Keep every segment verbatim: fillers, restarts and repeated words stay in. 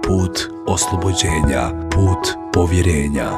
put oslobođenja, put povjerenja.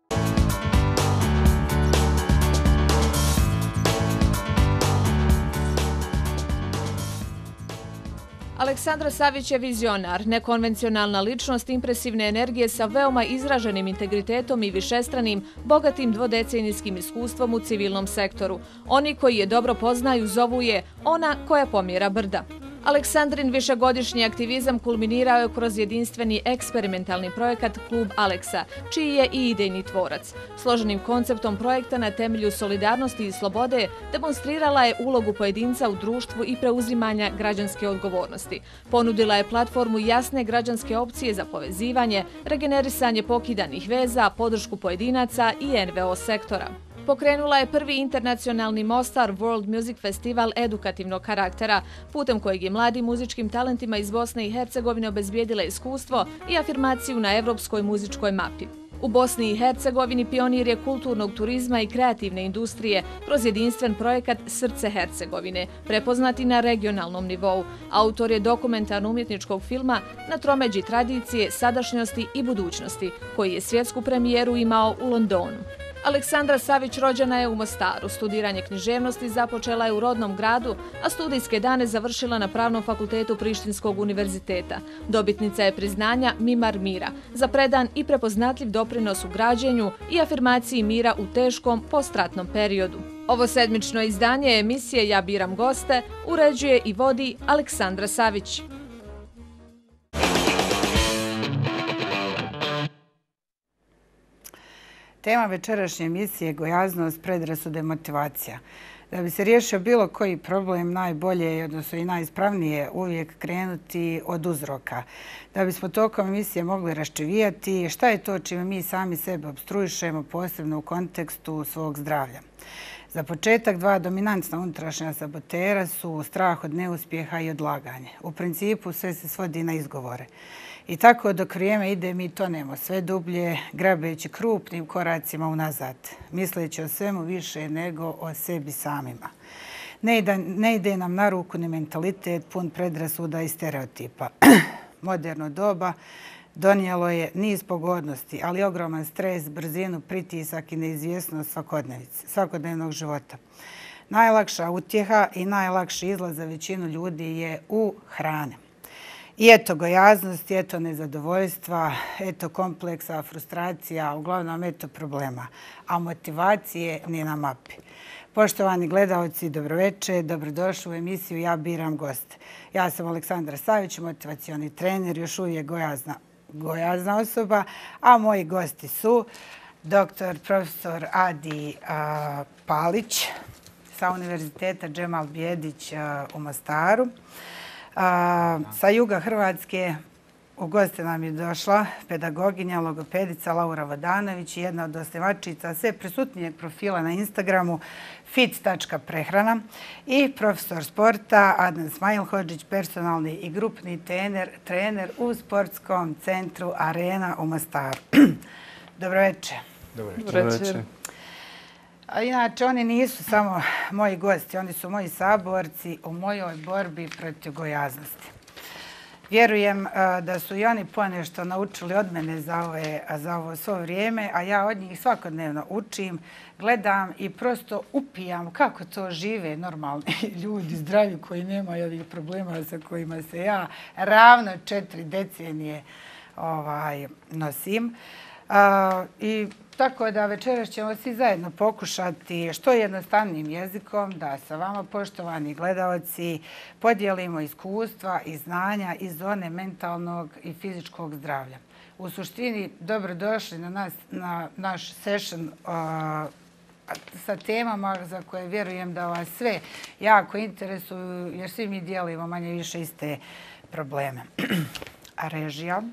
Aleksandar Savić je vizionar, nekonvencionalna ličnost impresivne energije sa veoma izraženim integritetom i višestranim, bogatim dvodecenijskim iskustvom u civilnom sektoru. Oni koji je dobro poznaju zovu je ona koja pomjera brda. Aleksandrin višegodišnji aktivizam kulminirao je kroz jedinstveni eksperimentalni projekat Klub Aleksa, čiji je i idejni tvorac. Složenim konceptom projekta na temelju solidarnosti i slobode demonstrirala je ulogu pojedinca u društvu i preuzimanja građanske odgovornosti. Ponudila je platformu jasne građanske opcije za povezivanje, regenerisanje pokidanih veza, podršku pojedinaca i en ve o sektora. Pokrenula je prvi internacionalni Mostar World Music Festival edukativnog karaktera, putem kojeg je mladim muzičkim talentima iz Bosne i Hercegovine obezbijedila iskustvo i afirmaciju na evropskoj muzičkoj mapi. U Bosni i Hercegovini pionir je kulturnog turizma i kreativne industrije kroz jedinstven projekat Srce Hercegovine, prepoznati na regionalnom nivou. Autor je dokumentarno-umjetničkog filma Na tromeđi tradicije, sadašnjosti i budućnosti, koji je svjetsku premijeru imao u Londonu. Aleksandra Savić rođena je u Mostaru. Studiranje književnosti započela je u rodnom gradu, a studijske dane završila na Pravnom fakultetu Prištinskog univerziteta. Dobitnica je priznanja Mimar mira za predan i prepoznatljiv doprinos u građenju i afirmaciji mira u teškom postratnom periodu. Ovo sedmično izdanje emisije Ja biram goste uređuje i vodi Aleksandra Savić. Tema večerašnje emisije je gojaznost, predrasude, motivacija. Da bi se riješio bilo koji problem, najbolje je, odnosno i najispravnije, uvijek krenuti od uzroka. Da bismo tokom emisije mogli raščivijati šta je to čime mi sami sebe opstruišemo, posebno u kontekstu svog zdravlja. Za početak, dva dominantna unutrašnja sabotera su strah od neuspjeha i odlaganje. U principu sve se svodi na izgovore. I tako dok vrijeme ide mi tonemo sve dublje, grabeći krupnim koracima unazad, misleći o svemu više nego o sebi samima. Ne ide, ne ide nam na ruku ni mentalitet pun predrasuda i stereotipa. Moderno doba donijelo je niz pogodnosti, ali ogroman stres, brzinu, pritisak i neizvjesnost svakodnevnog života. Najlakša utjeha i najlakši izlaz za većinu ljudi je u hrani. I eto gojaznost, eto nezadovoljstva, eto kompleksa, frustracija, uglavnom eto problema, a motivacije ni na mapi. Poštovani gledalci, dobroveče, dobrodošli u emisiju Ja biram goste. Ja sam Aleksandra Savić, motivacioni trener, još uvijek gojazna, gojazna osoba, a moji gosti su doktor profesor Adi a, Palić sa Univerziteta Džemal Bijedić a, u Mostaru. A, sa juga Hrvatske u goste nam je došla pedagoginja, logopedica Laura Vodanović i jedna od osnivačica sve prisutnijeg profila na Instagramu fit tačka prehrana i profesor sporta Adnan Smajlhodžić, personalni i grupni trener, trener u sportskom centru Arena u Mostaru. Dobroveče. Dobroveče. A inače, oni nisu samo moji gosti, oni su moji saborci u mojoj borbi protiv gojaznosti. Vjerujem da su i oni ponešto naučili od mene za, ove, za ovo svo vrijeme, a ja od njih svakodnevno učim, gledam i prosto upijam kako to žive normalni ljudi, zdravi koji nemaju ovih problema sa kojima se ja ravno četiri decenije ovaj, nosim. Uh, I tako da večeras ćemo svi zajedno pokušati što jednostavnijim jezikom da sa vama, poštovani gledalci, podijelimo iskustva i znanja iz zone mentalnog i fizičkog zdravlja. U suštini, dobrodošli na, nas, na naš session uh, sa temama za koje vjerujem da vas sve jako interesuju, jer svi mi dijelimo manje više iste probleme. A režija?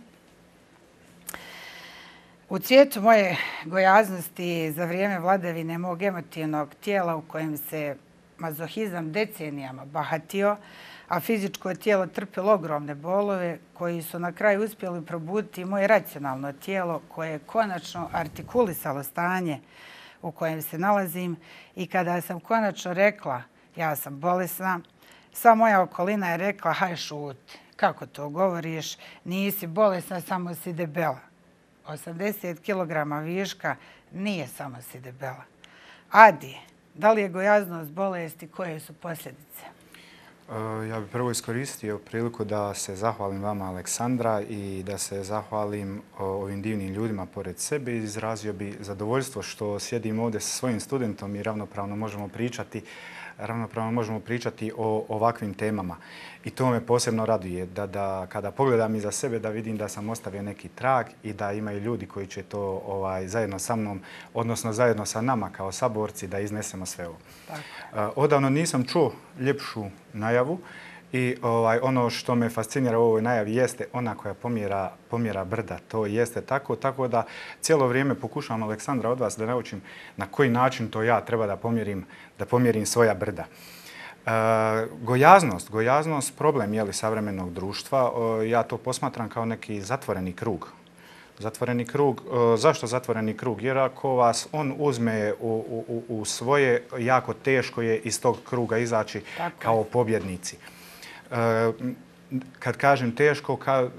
U cvijetu moje gojaznosti za vrijeme vladavine mog emotivnog tijela u kojem se mazohizam decenijama bahatio, a fizičko tijelo trpilo ogromne bolove koji su na kraju uspjeli probuditi moje racionalno tijelo koje je konačno artikulisalo stanje u kojem se nalazim i kada sam konačno rekla ja sam bolesna, sva moja okolina je rekla haj šuti. kako to govoriš, nisi bolesna, samo si debela. osamdeset kilograma viška nije samo si debela. Adi, da li je gojaznost bolesti, koje su posljedice? Ja bih prvo iskoristio priliku da se zahvalim vama, Aleksandra, i da se zahvalim ovim divnim ljudima pored sebe. Izrazio bi zadovoljstvo što sjedim ovdje sa svojim studentom i ravnopravno možemo pričati ravnopravno možemo pričati o ovakvim temama. I to me posebno raduje, da, da kada pogledam iza sebe da vidim da sam ostavio neki trag i da imaju ljudi koji će to ovaj, zajedno sa mnom, odnosno zajedno sa nama kao saborci da iznesemo sve ovo. Tako. Odavno nisam čuo ljepšu najavu i ovaj, ono što me fascinira u ovoj najavi jeste ona koja pomjera, pomjera brda. To jeste tako, tako da cijelo vrijeme pokušavam, Aleksandra, od vas da naučim na koji način to ja treba da pomjerim, da pomjerim svoja brda. E, gojaznost, gojaznost problem je li savremenog društva. E, ja to posmatram kao neki zatvoreni krug. Zatvoreni krug. E, zašto zatvoreni krug? Jer ako vas on uzme u, u, u svoje, jako teško je iz tog kruga izaći tako kao pobjednici. Kad kažem teško, ka,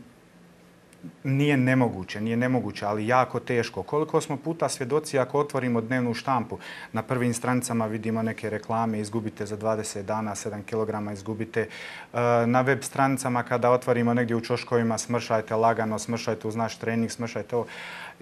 nije nemoguće, nije nemoguće, ali jako teško. Koliko smo puta svjedoci ako otvorimo dnevnu štampu, na prvim stranicama vidimo neke reklame, izgubite za dvadeset dana sedam kilograma, izgubite. Na web stranicama kada otvorimo negdje u čoškovima, smršajte lagano, smršajte uz naš trening, smršajte ovo.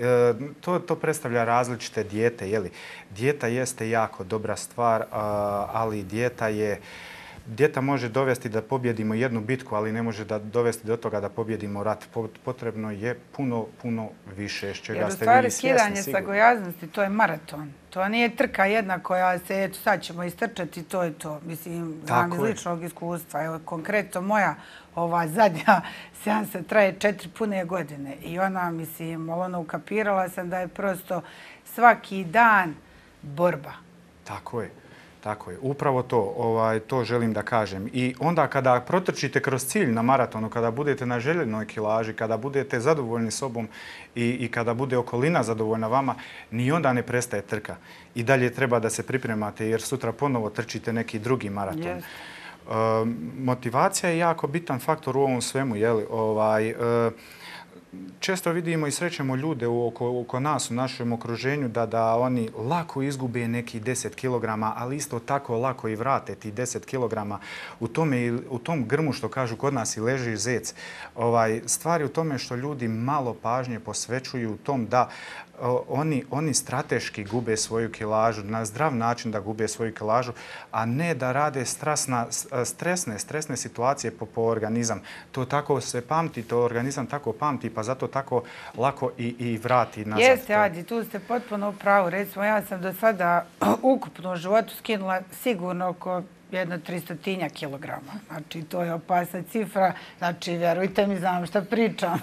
To, to predstavlja različite dijete. Jeli? Dijeta jeste jako dobra stvar, ali dijeta je Dijeta može dovesti da pobjedimo jednu bitku, ali ne može da dovesti do toga da pobjedimo rat. Potrebno je puno, puno više. S čega ste vi svjesni, sigurno. Jer u stvari skidanje sa gojaznosti, to je maraton. To nije trka jedna koja se, eto sad ćemo istrčati, to je to. Mislim, znam iz ličnog iskustva. Evo, konkretno moja ova zadnja seansa traje četiri pune godine. I ona, mislim, ono ukapirala sam da je prosto svaki dan borba. Tako je. Tako je. Upravo to, ovaj, to želim da kažem. I onda kada protrčite kroz cilj na maratonu, kada budete na željenoj kilaži, kada budete zadovoljni sobom i, i kada bude okolina zadovoljna vama, ni onda ne prestaje trka. I dalje treba da se pripremate jer sutra ponovo trčite neki drugi maraton. Yes. E, motivacija je jako bitan faktor u ovom svemu. Jeli? Ovaj, e, Često vidimo i srećemo ljude oko, oko nas, u našem okruženju, da, da oni lako izgube neki deset kilograma, ali isto tako lako i vrate ti deset kilograma. U, tome, u tom grmu, što kažu kod nas, i leži zec. Ovaj, stvari u tome što ljudi malo pažnje posvećuju u tom da Oni, oni strateški gube svoju kilažu, na zdrav način da gube svoju kilažu, a ne da rade stresna, stresne, stresne situacije po, po organizam. To tako se pamti, to organizam tako pamti, pa zato tako lako i, i vrati nazad. Jeste, Adi, tu ste potpuno u pravu. Recimo, ja sam do sada ukupno u životu skinula sigurno oko jedno tristotinja kilograma. Znači, to je opasna cifra. Znači, vjerujte mi, znam šta pričam.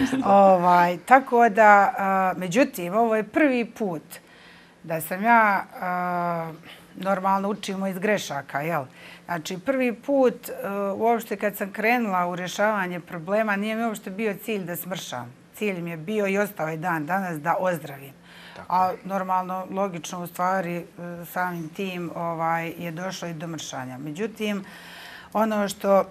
ovaj, tako da, a, međutim, ovo je prvi put da sam ja, a, normalno učimo iz grešaka, jel? Znači, prvi put, a, uopšte kad sam krenula u rješavanje problema, nije mi uopšte bio cilj da smršam. Cilj mi je bio i ostao je dan danas da ozdravim. A normalno, logično, u stvari, samim tim ovaj, je došlo i do mršanja. Međutim, ono što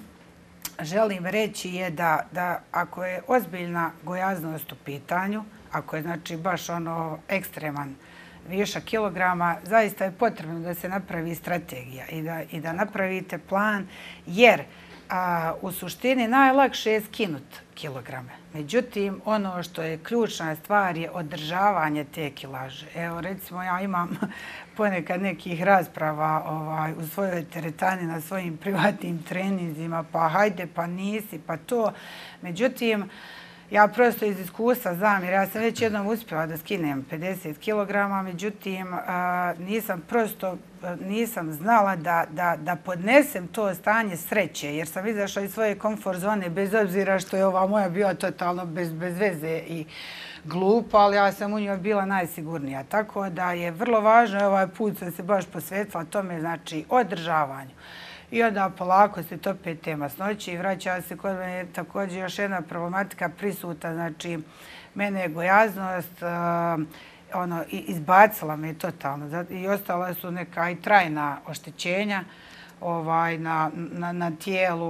želim reći je da, da ako je ozbiljna gojaznost u pitanju, ako je znači baš ono ekstreman višak kilograma, zaista je potrebno da se napravi strategija i da, i da napravite plan, jer a, u suštini najlakše je skinuti kilograme. Međutim, ono što je ključna stvar je održavanje te kilaže. Evo, recimo, ja imam ponekad nekih rasprava ovaj, u svojoj teretani na svojim privatnim treninzima, pa hajde, pa nisi, pa to. Međutim, ja prosto iz iskustva znam, jer ja sam već jednom uspjela da skinem pedeset kilograma, međutim, a, nisam prosto nisam znala da, da, da podnesem to stanje sreće, jer sam izašla iz svoje komfort zone, bez obzira što je ova moja bila totalno bez, bez veze i glupa, ali ja sam u njoj bila najsigurnija. Tako da je vrlo važno, ovaj put sam se baš posvetila tome, znači održavanju. I onda polako se tope te masnoće i vraća se kod mene također još jedna problematika prisuta, znači mene je gojaznost, uh, ono, izbacila me totalno i ostala su neka i trajna oštećenja ovaj, na, na, na tijelu,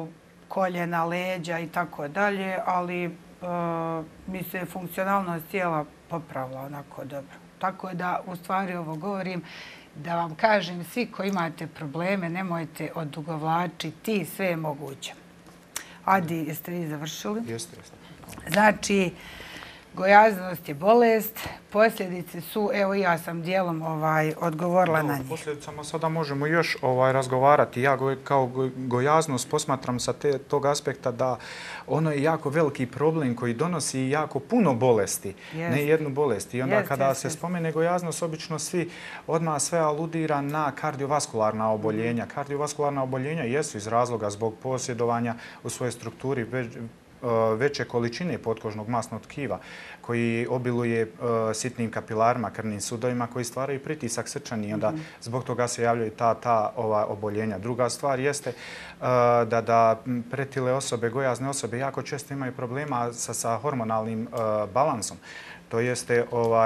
koljena, leđa i tako dalje, ali mi se funkcionalnost tijela popravila onako dobro. Tako da, u stvari ovo govorim, da vam kažem, svi koji imate probleme, nemojte odugovlačiti, sve je moguće. Adi, jeste vi završili? Jeste, jeste. Znači, gojaznost je bolest, posljedice su, evo ja sam dijelom odgovorila na njih. O posljedicama sada možemo još razgovarati. Ja kao gojaznost posmatram sa tog aspekta da ono je jako veliki problem koji donosi jako puno bolesti, ne jednu bolest. I onda kada se spomene gojaznost, obično svi odmah sve aludira na kardiovaskularna oboljenja. Kardiovaskularna oboljenja jesu iz razloga zbog posjedovanja u svojoj strukturi veće količine potkožnog masnog tkiva koji obiluje sitnim kapilarima, krvnim sudovima koji stvaraju pritisak srčani i onda zbog toga se javljaju ta oboljenja. Druga stvar jeste da pretile osobe, gojazne osobe jako često imaju problema sa hormonalnim balansom. To jeste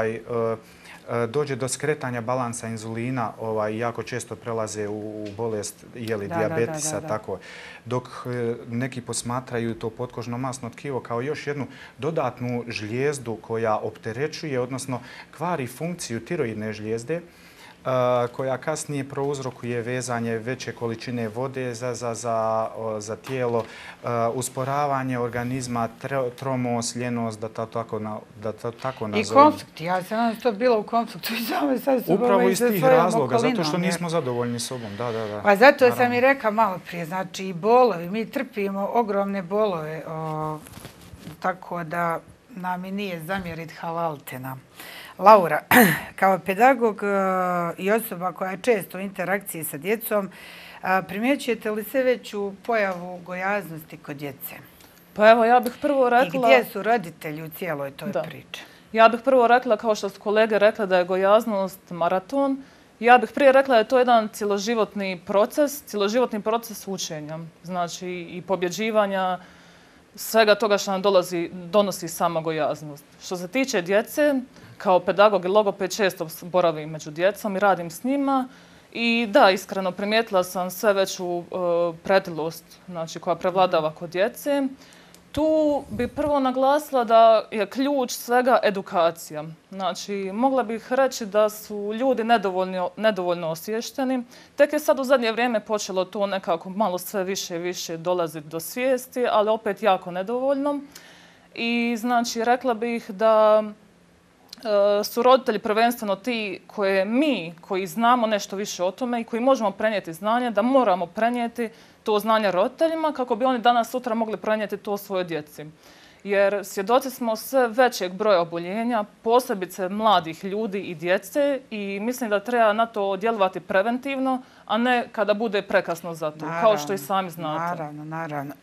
dođe do skretanja balansa inzulina i jako često prelaze u bolest dijabetisa. Dok neki posmatraju to potkožno masno tkivo kao još jednu dodatnu žlijezdu koja opterećuje, odnosno kvari funkciju tiroidne žlijezde, koja kasnije prouzrokuje vezanje veće količine vode za tijelo, usporavanje organizma, tromos, ljenost, da to tako nazovem. I konflikt. Ja sam nam to bila u konfliktu i samo sad se upravo iz tih razloga, zato što nismo zadovoljni sobom. Da, da, da. Pa zato sam i rekla malo prije, znači i bolovi. Mi trpimo ogromne bolove, tako da nam i nije zamjerit halalte nam. Laura, kao pedagog i osoba koja je često u interakciji sa djecom, primjećujete li sve veću pojavu gojaznosti kod djece? Pa evo, ja bih prvo rekla... I gdje su roditelji u cijeloj toj priči? Ja bih prvo rekla, kao što su kolege rekla, da je gojaznost maraton. Ja bih prije rekla da je to jedan cjeloživotni proces, cjeloživotni proces učenja. Znači i pobjeđivanja svega toga što nam donosi sama gojaznost. Što se tiče djece, kao pedagog i logoped često boravim među djecom i radim s njima. I da, iskreno primijetila sam sve veću pretilost koja prevladava kod djece. Tu bi prvo naglasila da je ključ svega edukacija. Znači, mogla bih reći da su ljudi nedovoljno osviješteni. Tek je sad u zadnje vrijeme počelo to nekako malo sve više i više dolaziti do svijesti, ali opet jako nedovoljno. I znači, rekla bih da su roditelji prvenstveno ti koje mi, koji znamo nešto više o tome i koji možemo prenijeti znanje, da moramo prenijeti to znanje roditeljima kako bi oni danas sutra mogli prenijeti to svojoj djeci. Jer svjedoci smo sve većeg broja oboljenja, posebice mladih ljudi i djece i mislim da treba na to djelovati preventivno, a ne kada bude prekasno za to, kao što i sami znate. Naravno, naravno.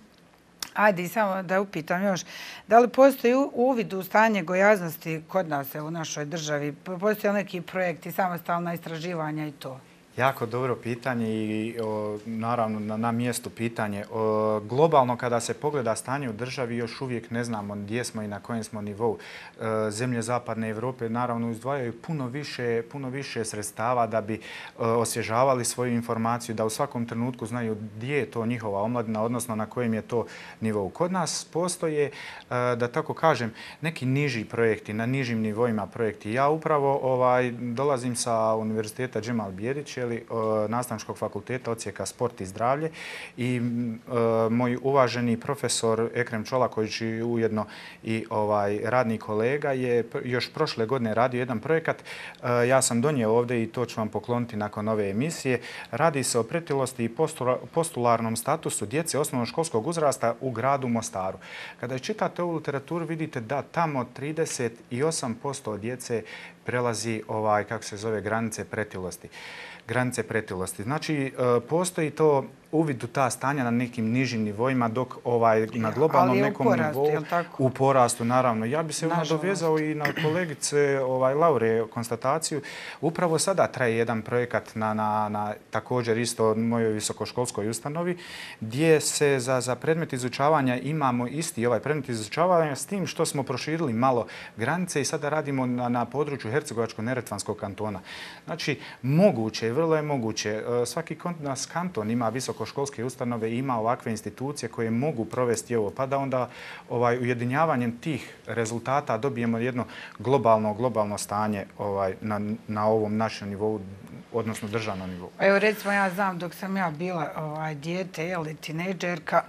Ajde, samo da upitam još, da li postoji uvid u stanje gojaznosti kod nas u našoj državi? Postoje li neki projekti, samostalna istraživanja i to? Jako dobro pitanje i naravno na mjestu pitanje. Globalno kada se pogleda stanje u državi još uvijek ne znamo gdje smo i na kojem smo nivou. Zemlje Zapadne Evrope naravno izdvajaju puno više, puno više sredstava da bi osvježavali svoju informaciju, da u svakom trenutku znaju gdje je to njihova omladina, odnosno na kojem je to nivou. Kod nas postoje, da tako kažem, neki niži projekti, na nižim nivoima projekti. Ja upravo dolazim sa Univerziteta Džemal Bijedić, Nastavničkog fakulteta odsjeka sport i zdravlje i moj uvaženi profesor Ekrem Čolaković i ujedno i radni kolega je još prošle godine radio jedan projekat. Ja sam donio ovdje i to ću vam pokloniti nakon ove emisije. Radi se o pretilosti i postularnom statusu djece osnovnoškolskog uzrasta u gradu Mostaru. Kada čitate ovu literaturu vidite da tamo trideset osam posto djece prelazi kako se zove granice pretilosti. granice pretilosti. Znači, postoji to uvid u ta stanja na nekim nižim nivoima, dok na globalnom nekom nivou u porastu, naravno. Ja bi se nadovezao i na kolegice Laure konstataciju. Upravo sada traje jedan projekat na također isto mojoj visokoškolskoj ustanovi, gdje se za predmet izučavanja imamo isti ovaj predmet izučavanja s tim što smo proširili malo granice i sada radimo na području Hercegovačko-neretvanskog kantona. Znači, moguće, vrlo je moguće. Svaki kanton ima visoko visokoškolske ustanove ima ovakve institucije koje mogu provesti ovo, pa da onda ovaj, ujedinjavanjem tih rezultata dobijemo jedno globalno, globalno stanje ovaj, na, na ovom našem nivou, odnosno državnom nivou. Evo recimo ja znam dok sam ja bila ovaj, dijete ili tinejdžerka,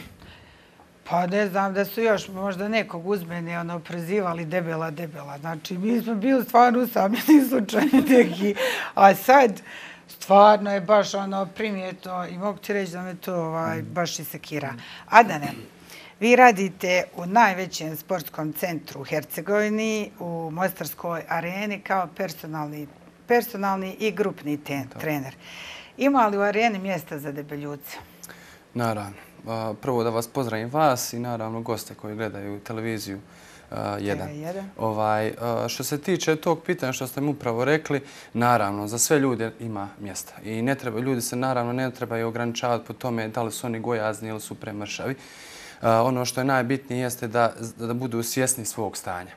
pa ne znam da su još možda nekog uzmeni ono, prozivali debela, debela. Znači mi smo bili stvarno usamljeni slučajni neki, a sad stvarno je baš ono primjetno i mogu ti reći da me to ovaj, baš i sekira. Adane, vi radite u najvećem sportskom centru u Hercegovini, u Mostarskoj areni kao personalni, personalni i grupni ten, trener. Ima li u areni mjesta za debeljuce? Naravno. Prvo da vas pozdravim vas i naravno goste koji gledaju televiziju jedan. Ovaj, što se tiče tog pitanja što ste mi upravo rekli, naravno, za sve ljude ima mjesta. I ne treba, ljudi se naravno ne trebaju ograničavati po tome da li su oni gojazni ili su premršavi. Ono što je najbitnije jeste da, da budu svjesni svog stanja.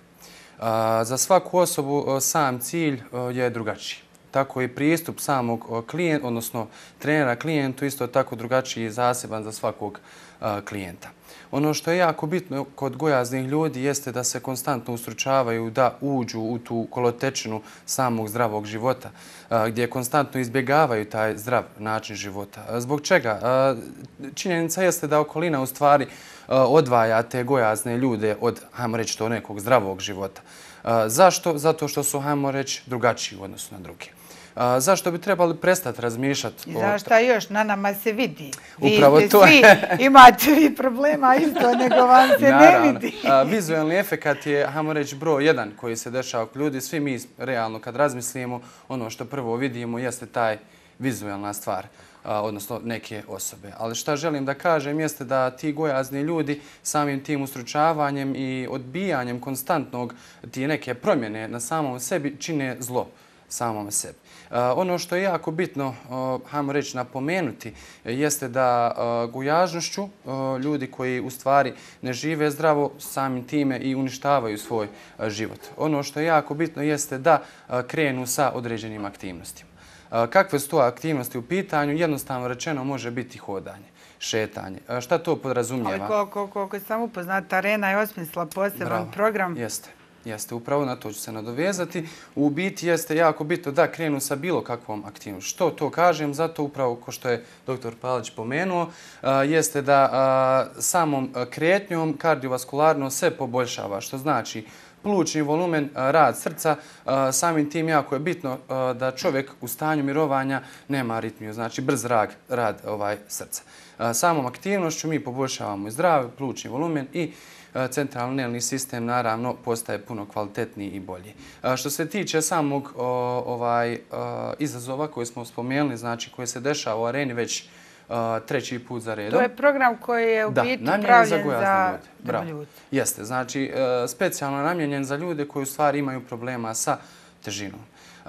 Za svaku osobu sam cilj je drugačiji. Tako i pristup samog klijenta, odnosno trenera klijentu, isto tako drugačiji i zaseban za svakog klijenta. Ono što je jako bitno kod gojaznih ljudi jeste da se konstantno ustručavaju da uđu u tu kolotečinu samog zdravog života, gdje konstantno izbjegavaju taj zdrav način života. Zbog čega? Činjenica jeste da okolina u stvari odvaja te gojazne ljude od, hajmo reći, to nekog zdravog života. Zašto? Zato što su, hajmo reći, drugačiji u odnosu na druge. Zašto bi trebali prestati razmišljati? I znaš šta još? Na nama se vidi. Upravo to. Svi imate vi problema isto, nego vam se ne vidi. Vizualni efekat je, hajmo reći, broj jedan koji se dešava kod ljudi. Svi mi realno kad razmislimo, ono što prvo vidimo jeste taj vizualna stvar, odnosno neke osobe. Ali šta želim da kažem jeste da ti gojazni ljudi samim tim ustručavanjem i odbijanjem konstantnog ti neke promjene na samom sebi čine zlo samome sebi. Ono što je jako bitno, hajmo reći, napomenuti, jeste da gojažnošću ljudi koji u stvari ne žive zdravo samim time i uništavaju svoj život. Ono što je jako bitno jeste da krenu sa određenim aktivnostima. Kakve su to aktivnosti u pitanju? Jednostavno rečeno može biti hodanje, šetanje. Šta to podrazumijeva? Ali koliko sam upoznata, arena je osmislila poseban program. Jeste. Jeste, upravo na to ću se nadovezati. U biti jeste jako bitno da krenu sa bilo kakvom aktivnošću. Što to kažem? Zato upravo, ko što je doktor Palić pomenuo, jeste da samom kretnjom kardiovaskularno se poboljšava, što znači plućni volumen, rad srca, samim tim jako je bitno da čovjek u stanju mirovanja nema aritmiju, znači brz rad, rad ovaj, srca. Samom aktivnošću mi poboljšavamo i zdrav plućni volumen i centralni nervni sistem naravno postaje puno kvalitetniji i bolji. Što se tiče samog ovaj, izazova koji smo spomenuli, znači koji se dešava u areni već treći put za redom. To je program koji je u biti pravljen za debeljuce. Jeste, znači specijalno namjenjen za ljude koji u stvari imaju problema sa težinom.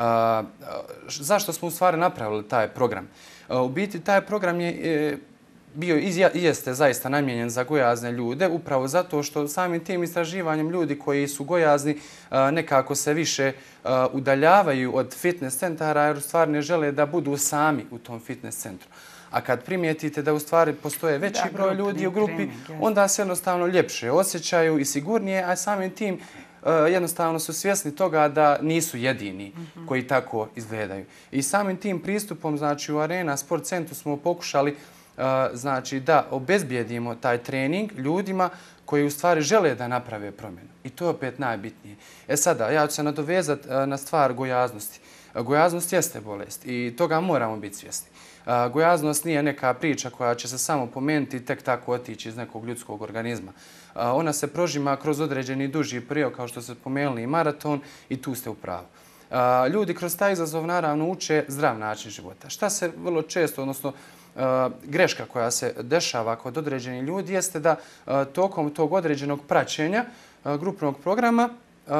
Zašto smo u stvari napravili taj program? U biti taj program je bio i jeste zaista namjenjen za gojazne ljude, upravo zato što samim tim istraživanjem ljudi koji su gojazni nekako se više udaljavaju od fitness centara jer u stvari ne žele da budu sami u tom fitness centru. A kad primijetite da u stvari postoje veći broj ljudi u grupi, onda se jednostavno ljepše osjećaju i sigurnije, a samim tim jednostavno su svjesni toga da nisu jedini koji tako izgledaju. I samim tim pristupom, znači u Arena Sport Centru smo pokušali znači da obezbijedimo taj trening ljudima koji u stvari žele da naprave promjenu. I to je opet najbitnije. E sada, ja ću se nadovezati na stvar gojaznosti. Gojaznost jeste bolest i toga moramo biti svjesni. Gojaznost nije neka priča koja će se samo pomenuti i tek tako otići iz nekog ljudskog organizma. Ona se prožima kroz određeni duži period, kao što ste spomenuli i maraton, i tu ste u pravu. Ljudi kroz taj izazov naravno uče zdrav način života. Šta se vrlo često, odnosno greška koja se dešava kod određenih ljudi jeste da tokom tog određenog praćenja grupnog programa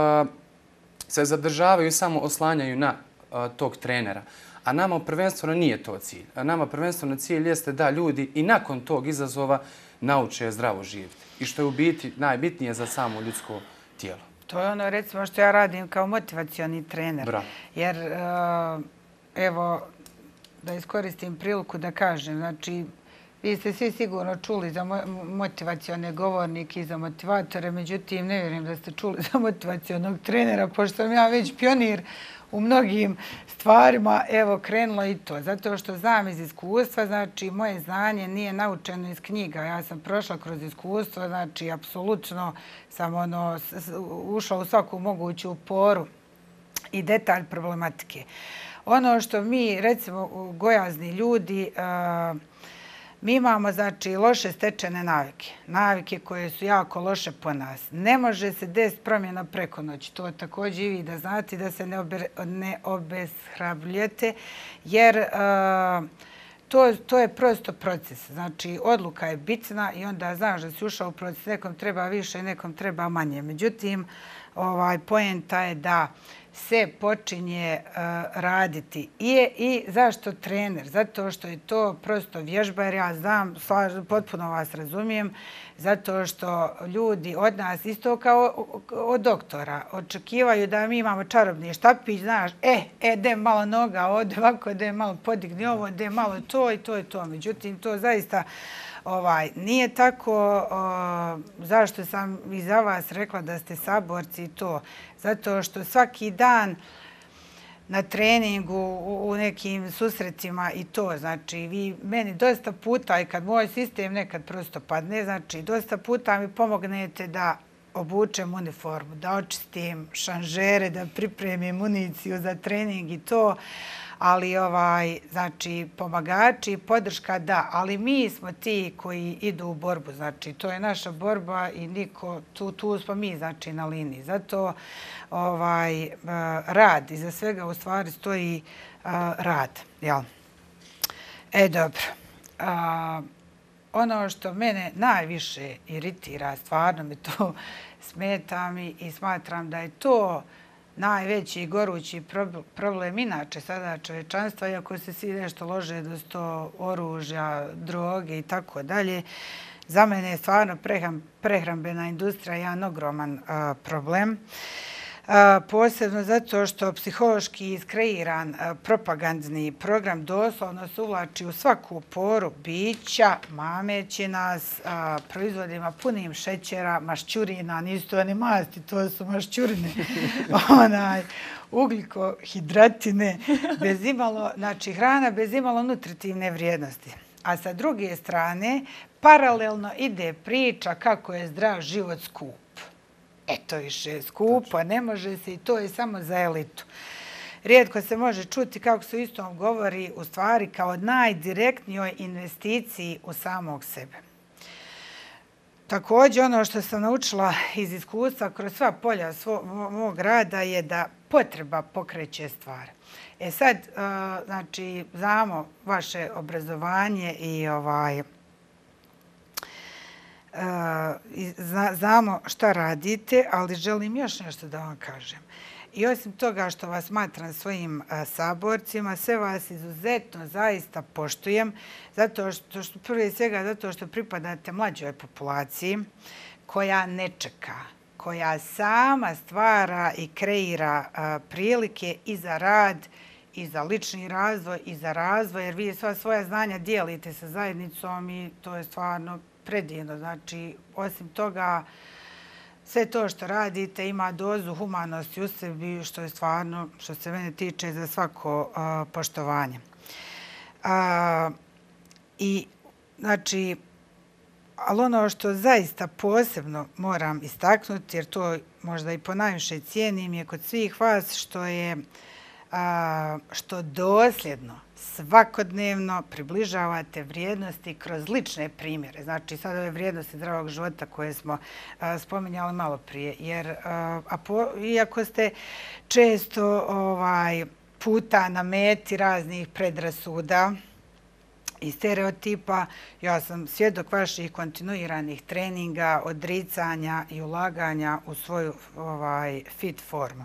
se zadržavaju i samo oslanjaju na tog trenera. A nama prvenstveno nije to cilj. A nama prvenstveno cilj jeste da ljudi i nakon tog izazova nauče zdravo živjeti. I što je u biti najbitnije za samo ljudsko tijelo. To je ono recimo što ja radim kao motivacioni trener. Bravo. Jer evo, da iskoristim priliku da kažem, znači Vi ste svi sigurno čuli za motivacione govornike i za motivatore, međutim ne vjerujem da ste čuli za motivacionog trenera, pošto sam ja već pionir u mnogim stvarima, evo krenula i to. Zato što znam iz iskustva, znači moje znanje nije naučeno iz knjiga. Ja sam prošla kroz iskustvo, znači apsolutno sam ono, ušla u svaku moguću poru i detalj problematike. Ono što mi, recimo, gojazni ljudi, mi imamo, znači, loše stečene navike. Navike koje su jako loše po nas. Ne može se desiti promjena preko noći. To također i vi da znate, da se ne obeshrabljujete, jer to je prosto proces. Znači, odluka je bitna i onda znaš da si ušao u proces. Nekom treba više, nekom treba manje. Međutim, poenta je da se počinje raditi. I zašto trener? Zato što je to prosto vježba, jer ja znam, potpuno vas razumijem, zato što ljudi od nas, isto kao od doktora, očekivaju da mi imamo čarobni štapić, znaš, e, e, de malo noga, ovdje ovako, de malo podigni ovo, de malo to i to je to. Međutim, to zaista nije tako. Zašto sam i za vas rekla da ste saborci i to? Zato što svaki dan na treningu, u nekim susretima i to, znači vi meni dosta puta i kad moj sistem nekad prosto padne, znači dosta puta mi pomognete da obučem uniformu, da očistim šanžere, da pripremim municiju za trening i to, ali znači pomagači, podrška da, ali mi smo ti koji idu u borbu, znači to je naša borba i niko, tu smo mi znači na liniji. Zato rad, iza svega u stvari stoji rad, jel? E, dobro. Ono što mene najviše iritira, stvarno mi to smeta mi i smatram da je to najveći i gorući problem inače sada čovječanstva, iako se svi nešto lože do sto oružja, droge i tako dalje. Za mene je stvarno prehrambena industrija jedan ogroman problem. Posebno zato što psihološki iskreiran propagandni program doslovno se uvlači u svaku poru bića, mameći nas proizvodima punim šećera, mašćurina, nisu to ni masti, to su mašćurine, ugljikohidratine, bez imalo, znači hrana bez imalo nutritivne vrijednosti. A sa druge strane, paralelno ide priča kako je zdrav život skup. Eto više skupo, ne može se i to je samo za elitu. Rijetko se može čuti kako se isto govori u stvari kao najdirektnijoj investiciji u samog sebe. Također ono što sam naučila iz iskustva kroz sva polja mog rada je da potreba pokreće stvar. E sad, znači, znamo vaše obrazovanje i ovaj... znamo šta radite, ali želim još nešto da vam kažem. I osim toga što vas smatram svojim saborcima, sve vas izuzetno zaista poštujem, zato što, prije svega zato što pripadate mlađoj populaciji koja ne čeka, koja sama stvara i kreira prilike i za rad, i za lični razvoj, i za razvoj, jer vi sva svoja znanja dijelite sa zajednicom i to je stvarno predivno. Znači, osim toga, sve to što radite ima dozu humanosti u sebi, što je stvarno, što se mene tiče, za svako poštovanje. I, znači, ali ono što zaista posebno moram istaknuti, jer to možda i ponajviše cijenim, je kod svih vas što je što dosljedno, svakodnevno približavate vrijednosti kroz lične primjere. Znači, sad ove vrijednosti zdravog života koje smo spominjali malo prije. Jer, iako ste često puta na meti raznih predrasuda i stereotipa, ja sam svjedok vaših kontinuiranih treninga, odricanja i ulaganja u svoju fit formu.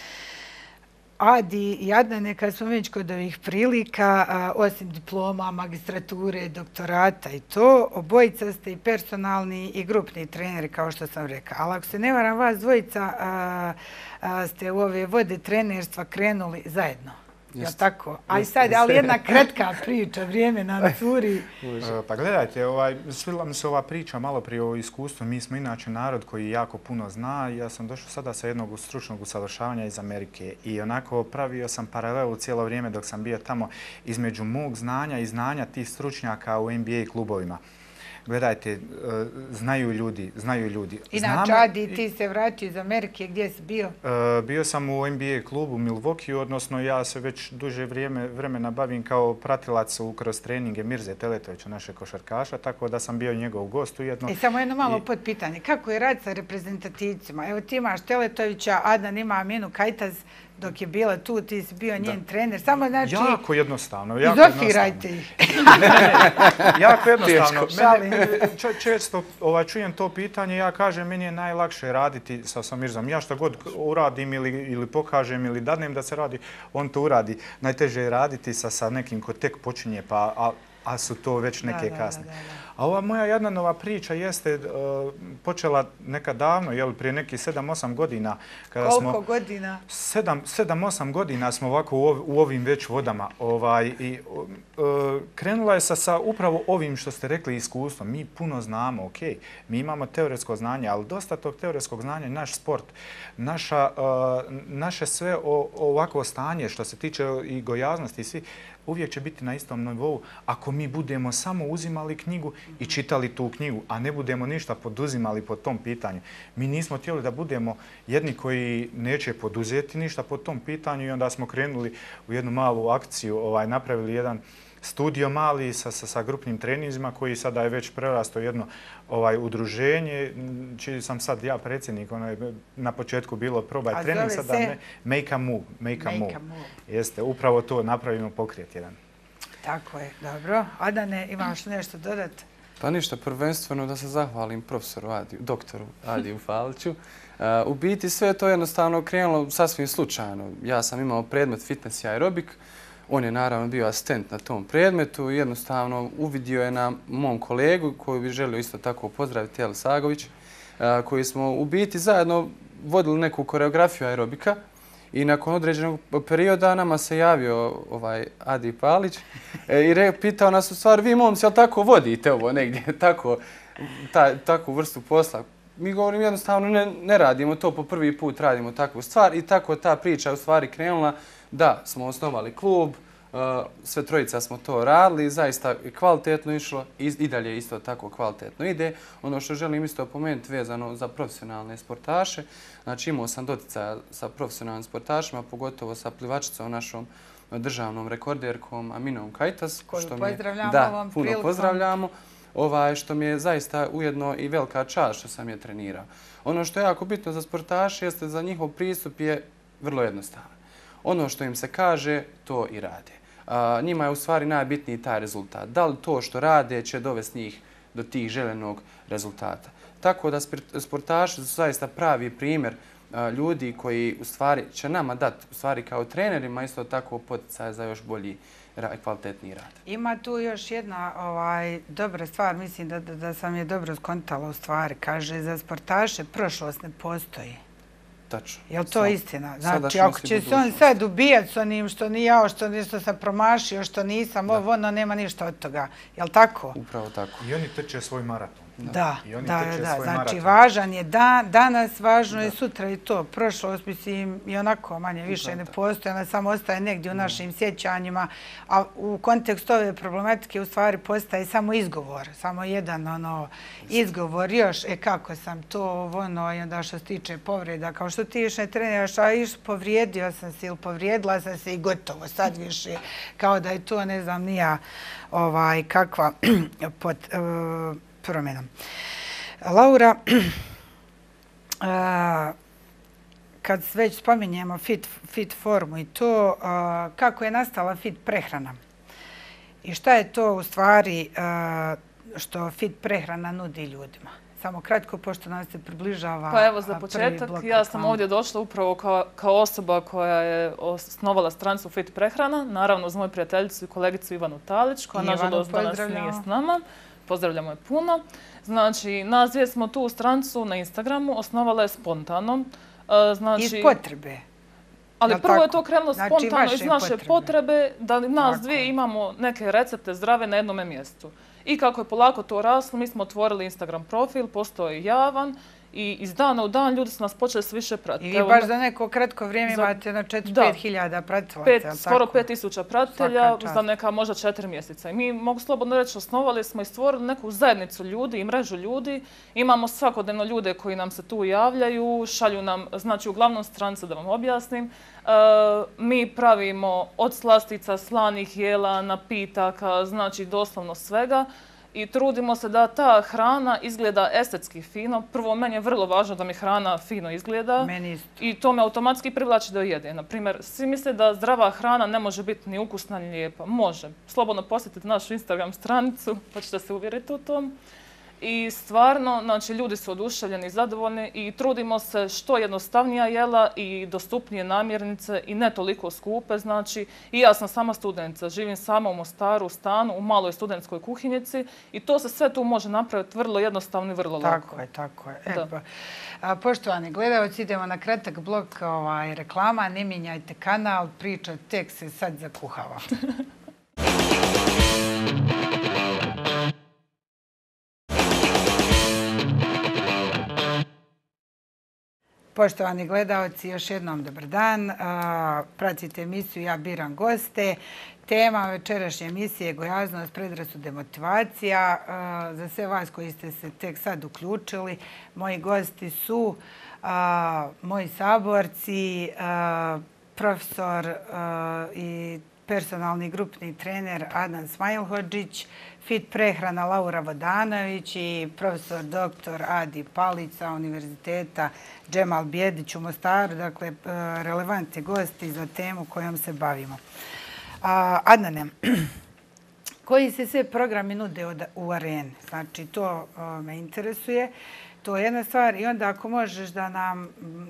Adi i Adnane, kad smo već kod ovih prilika, osim diploma, magistrature, doktorata i to, obojica ste i personalni i grupni treneri, kao što sam rekla. Ali ako se ne varam, vas dvojica ste u ove vode trenerstva krenuli zajedno. Je li tako? A sad, ali jedna kratka priča, vrijeme nam curi. Pa gledajte, ovaj, svidjela mi se ova priča malo prije o iskustvu. Mi smo inače narod koji jako puno zna. Ja sam došao sada sa jednog stručnog usavršavanja iz Amerike i onako pravio sam paralelu cijelo vrijeme dok sam bio tamo između mog znanja i znanja tih stručnjaka u N B A klubovima. Gledajte, znaju ljudi, znaju ljudi. Inače, Adi, ti se vratio iz Amerike, gdje si bio? Bio sam u N B A klubu u Milwaukee, odnosno ja se već duže vrijeme, vremena bavim kao pratilac kroz treninge Mirze Teletovića, naše košarkaša, tako da sam bio njegov gost ujedno. I samo jedno malo podpitanje, kako je rad sa reprezentativcima? Evo ti imaš Teletovića, Adnan ima Aminu Kajtaz, dok je bila tu, ti si bio njen trener. Samo znači... Jako jednostavno. Izofirajte ih. Jako jednostavno. Često čujem to pitanje, ja kažem, meni je najlakše raditi sa Mirzom. Ja što god uradim ili pokažem ili dadnem da se radi, on to uradi. Najteže je raditi sa nekim ko tek počinje, a su to već neke kasne. A ova moja jedna nova priča jeste počela nekad davno, prije nekih sedam osam godina. Koliko godina? sedam osam godina smo ovako u ovim već vodama. Krenula je sa upravo ovim što ste rekli iskustvom. Mi puno znamo, ok, mi imamo teoretsko znanje, ali dosta tog teoretskog znanja je naš sport. Naše sve ovako stanje što se tiče i gojaznosti i svi, uvijek će biti na istom nivou ako mi budemo samo uzimali knjigu i čitali tu knjigu, a ne budemo ništa poduzimali po tom pitanju. Mi nismo htjeli da budemo jedni koji neće poduzeti ništa po tom pitanju i onda smo krenuli u jednu malu akciju, napravili jedan studio mali sa grupnim treninzima koji sada je već prerasto jedno udruženje, čiji sam sad ja predsjednik, na početku bilo probaj trening, sada Make a Move. Make a Move. Jeste, upravo to napravimo pokret jedan. Tako je, dobro. Adane, imaš nešto dodati? Pa ništa, prvenstveno da se zahvalim profesoru Adiju, doktoru Adiju Faliću. U biti sve to jednostavno krenulo sasvim slučajno. Ja sam imao predmet fitness i aerobik. On je naravno bio asistent na tom predmetu i jednostavno uvidio je na mom kolegu koju bi želio isto tako pozdraviti, Jel Sagović, koji smo u biti zajedno vodili neku koreografiju aerobika i nakon određenog perioda nama se javio ovaj Adi Palić i pitao nas u stvari, vi momci, jel tako vodite ovo negdje, takvu vrstu posla? Mi govorim jednostavno ne radimo to po prvi put, radimo takvu stvar i tako ta priča je u stvari krenula. Da, smo osnovali klub, sve trojica smo to radili, zaista kvalitetno išlo i dalje isto tako kvalitetno ide. Ono što želim isto pomenuti vezano za profesionalne sportaše, znači imao sam doticaja sa profesionalnim sportašima, pogotovo sa plivačicom našom državnom rekorderkom Aminom Kajtas. Koju pozdravljamo ovom prilikom. Da, puno pozdravljamo. Što mi je zaista ujedno i velika čast što sam je trenirao. Ono što je jako bitno za sportaše jeste za njihov pristup je vrlo jednostavan. Ono što im se kaže, to i rade. Njima je u stvari najbitniji taj rezultat. Da li to što rade će dovesti njih do tih željenog rezultata. Tako da sportaši su zaista pravi primjer ljudi koji u stvari će nama dati u stvari kao trenerima isto tako poticaj za još bolji i kvalitetniji rad. Ima tu još jedna dobra stvar, mislim da sam je dobro skontala u stvari. Kaže, za sportaše prošlost ne postoji. Tačno. Je li to istina? Znači, ako će se on sad ubijati s onim što nije jao, što nešto sam promašio, što nisam, ovo, ono, nema ništa od toga. Je li tako? Upravo tako. I oni trče svoj maraton. Da, da, da. Znači, važan je danas, važno je sutra i to. Prošlost, mislim, i onako manje više ne postoji, ona samo ostaje negdje u našim sjećanjima, a u kontekstu ove problematike u stvari postaje samo izgovor, samo jedan ono izgovor još, e kako sam to, ono, i onda što se tiče povreda, kao što ti još ne treniraš, a iš povrijedio sam se ili povrijedila sam se i gotovo, sad više, kao da je to, ne znam, nija kakva pod promjenom. Laura, kad već spominjemo fit formu i to, kako je nastala fit prehrana? I šta je to u stvari što fit prehrana nudi ljudima? Samo kratko, pošto nam se približava prvi blok. Pa evo, za početak, ja sam ovdje došla upravo kao osoba koja je osnovala stranicu Fit prehrana, naravno uz moju prijateljicu i kolegicu Ivanu Talić, koja nažalost danas nije s nama. Pozdravljamo je puno. Znači, nas dvije smo tu stranicu na Instagramu osnovale spontano. Iz potrebe? Ali Jel' prvo je tako? to krenulo Znači, spontano vaše iz naše potrebe. potrebe da nas Tako je. dvije imamo neke recepte zdrave na jednome mjestu. I kako je polako to raslo, mi smo otvorili Instagram profil, postao je javan i iz dana u dan ljudi su nas počeli sve više pratiti. I vi Evo, baš za neko kratko vrijeme za- imate na četiri do Da. pet hiljada pratilaca, Pet, jel' skoro tako? pet tisuća pratitelja Svaka čast. za neka možda četiri mjeseca. I mi, mogu slobodno reći, osnovali smo i stvorili neku zajednicu ljudi i mrežu ljudi. Imamo svakodnevno ljude koji nam se tu javljaju, šalju nam, znači uglavnom stranice da vam objasnim. E, mi pravimo od slastica, slanih jela, napitaka, znači doslovno svega. I trudimo se da ta hrana izgleda estetski fino. Prvo, meni je vrlo važno da mi hrana fino izgleda. Meni isto. I to me automatski privlači do jede. Naprimjer, svi misle da zdrava hrana ne može biti ni ukusna ni lijepa. Može. Slobodno posjetite našu Instagram stranicu, pa ćete se uvjeriti u tom. I stvarno, znači, ljudi su oduševljeni i zadovoljni i trudimo se što jednostavnija jela i dostupnije namirnice i ne toliko skupe, znači. I ja sam sama studentica, živim sama u Mostaru, u stanu, u maloj studentskoj kuhinjici i to se sve tu može napraviti vrlo jednostavno i vrlo lako. Tako je, tako je. E, Da. pa, a, poštovani gledalci, idemo na kratak blok ovaj, reklama. Ne mijenjajte kanal, priča tek se sad zakuhava. Poštovani gledalci, još jednom dobar dan. A, Pratite emisiju Ja biram goste. Tema večerašnje emisije je gojaznost, predrasude, motivacija. A, Za sve vas koji ste se tek sad uključili, moji gosti su a, moji saborci, a, profesor a, i personalni grupni trener Adnan Smajlhodžić, Fit prehrana Laura Vodanović i profesor doktor Adi Palić sa Univerziteta Džemal Bjedić u Mostaru, dakle relevantni gosti za temu kojom se bavimo. A, Adnane, koji se sve programi nude od- u areni? Znači, to o, me interesuje. To je jedna stvar i onda ako možeš da nam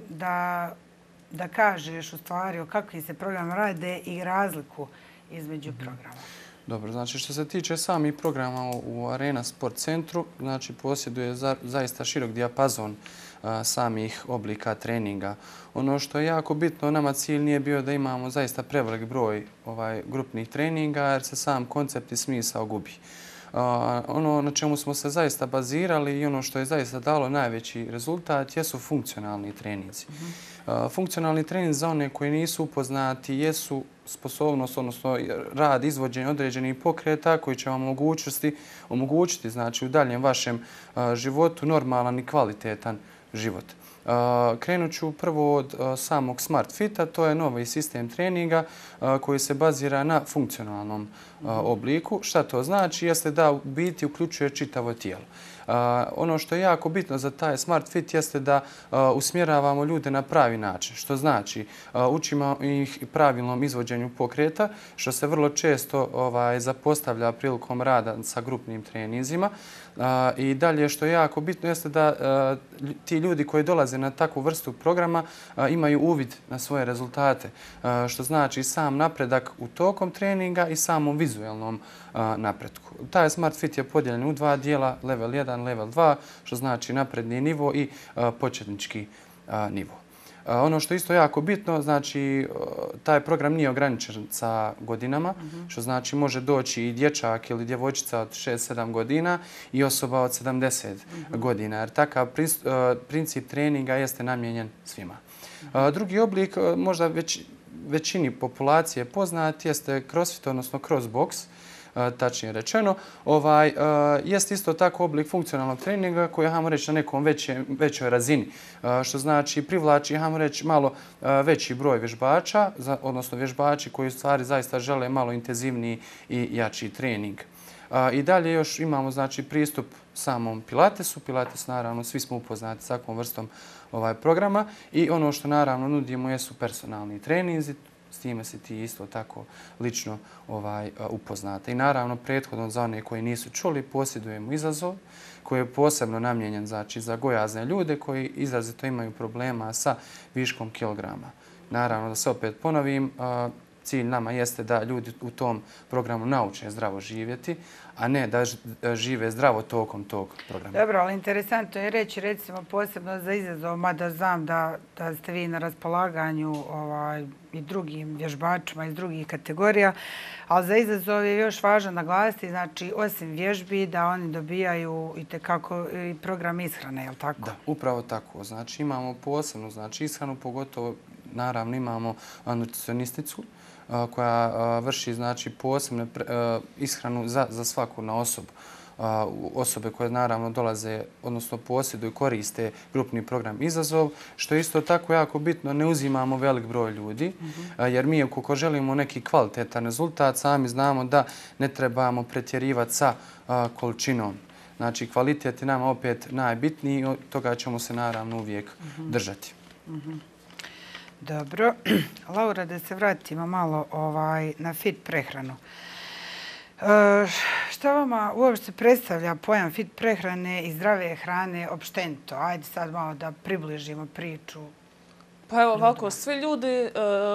da, da kažeš u stvari o kakvim se programima rade i razliku između programa. Dobro, znači što se tiče samih programa u- u Arena Sport centru, znači posjeduje za- zaista širok dijapazon a, samih oblika treninga. Ono što je jako bitno, nama cilj nije bio da imamo zaista prevelik broj ovaj, grupnih treninga jer se sam koncept i smisao gubi. A, ono na čemu smo se zaista bazirali i ono što je zaista dalo najveći rezultat jesu funkcionalni treninzi. A, funkcionalni trening za one koji nisu upoznati jesu sposobnost, odnosno rad, izvođenje određenih pokreta koji će vam omogućiti, omogućiti znači, u daljem vašem a, životu normalan i kvalitetan život. Uh, krenut ću prvo od uh, samog Smart Fita, to je novi sistem treninga uh, koji se bazira na funkcionalnom uh, obliku. Šta to znači? Jeste da u biti uključuje čitavo tijelo. Uh, ono što je jako bitno za taj Smart Fit jeste da uh, usmjeravamo ljude na pravi način. Što znači uh, učimo ih pravilnom izvođenju pokreta, što se vrlo često ovaj, zapostavlja prilikom rada sa grupnim treninzima. Uh, I dalje što je jako bitno jeste da uh, ti ljudi koji dolaze na takvu vrstu programa uh, imaju uvid na svoje rezultate, uh, što znači sam napredak u tokom treninga i samom vizualnom uh, napretku. Taj Smart Fit je podijeljen u dva dijela, level jedan, level dva, što znači napredni nivo i uh, početnički uh, nivo. Uh, ono što je isto jako bitno, znači uh, taj program nije ograničen sa godinama, mm-hmm. što znači može doći i dječak ili djevojčica od šest sedam godina i osoba od sedamdeset mm-hmm. godina, jer takav pris, uh, princip treninga jeste namijenjen svima. Mm-hmm. Uh, drugi oblik, uh, možda već, većini populacije poznat, jeste CrossFit, odnosno Crossbox, tačnije rečeno, ovaj, uh, jest isto tako oblik funkcionalnog treninga koji je, hajmo reći, na nekom veće, većoj razini, uh, što znači privlači, hajmo reći, malo uh, veći broj vježbača, za, odnosno vježbači koji u stvari zaista žele malo intenzivniji i jači trening. Uh, I dalje još imamo znači, pristup samom Pilatesu. Pilates, naravno, svi smo upoznati s takvom vrstom ovaj, programa i ono što naravno nudimo jesu personalni treninzi. S time si ti isto tako lično ovaj, upoznate. I naravno, prethodno za one koji nisu čuli, posjedujemo izazov koji je posebno namijenjen znači, za gojazne ljude koji izrazito imaju problema sa viškom kilograma. Naravno, da se opet ponovim, cilj nama jeste da ljudi u tom programu nauče zdravo živjeti, a ne da žive zdravo tokom tog programa. Dobro, ali interesantno je reći, recimo, posebno za izazov, mada znam da, da ste vi na raspolaganju ovaj, i drugim vježbačima iz drugih kategorija, ali za izazov je još važno naglasiti, znači, osim vježbi, da oni dobijaju i tekako i program ishrane, je li tako? Da, upravo tako. Znači, imamo posebnu znači, ishranu, pogotovo, naravno, imamo nutricionisticu, koja vrši znači, posebnu ishranu za, za svaku na osobu. Osobe koje naravno dolaze, odnosno posjeduju i koriste grupni program Izazov, što je isto tako jako bitno, ne uzimamo velik broj ljudi, jer mi ukoliko želimo neki kvalitetan rezultat, sami znamo da ne trebamo pretjerivati sa količinom. Znači, kvalitet je nama opet najbitniji i od toga ćemo se naravno uvijek držati. Dobro. Laura, da se vratimo malo ovaj, na fit prehranu. E, šta vama uopšte predstavlja pojam fit prehrane i zdrave hrane opštenito? Ajde sad malo da približimo priču. Pa evo ovako, svi ljudi e,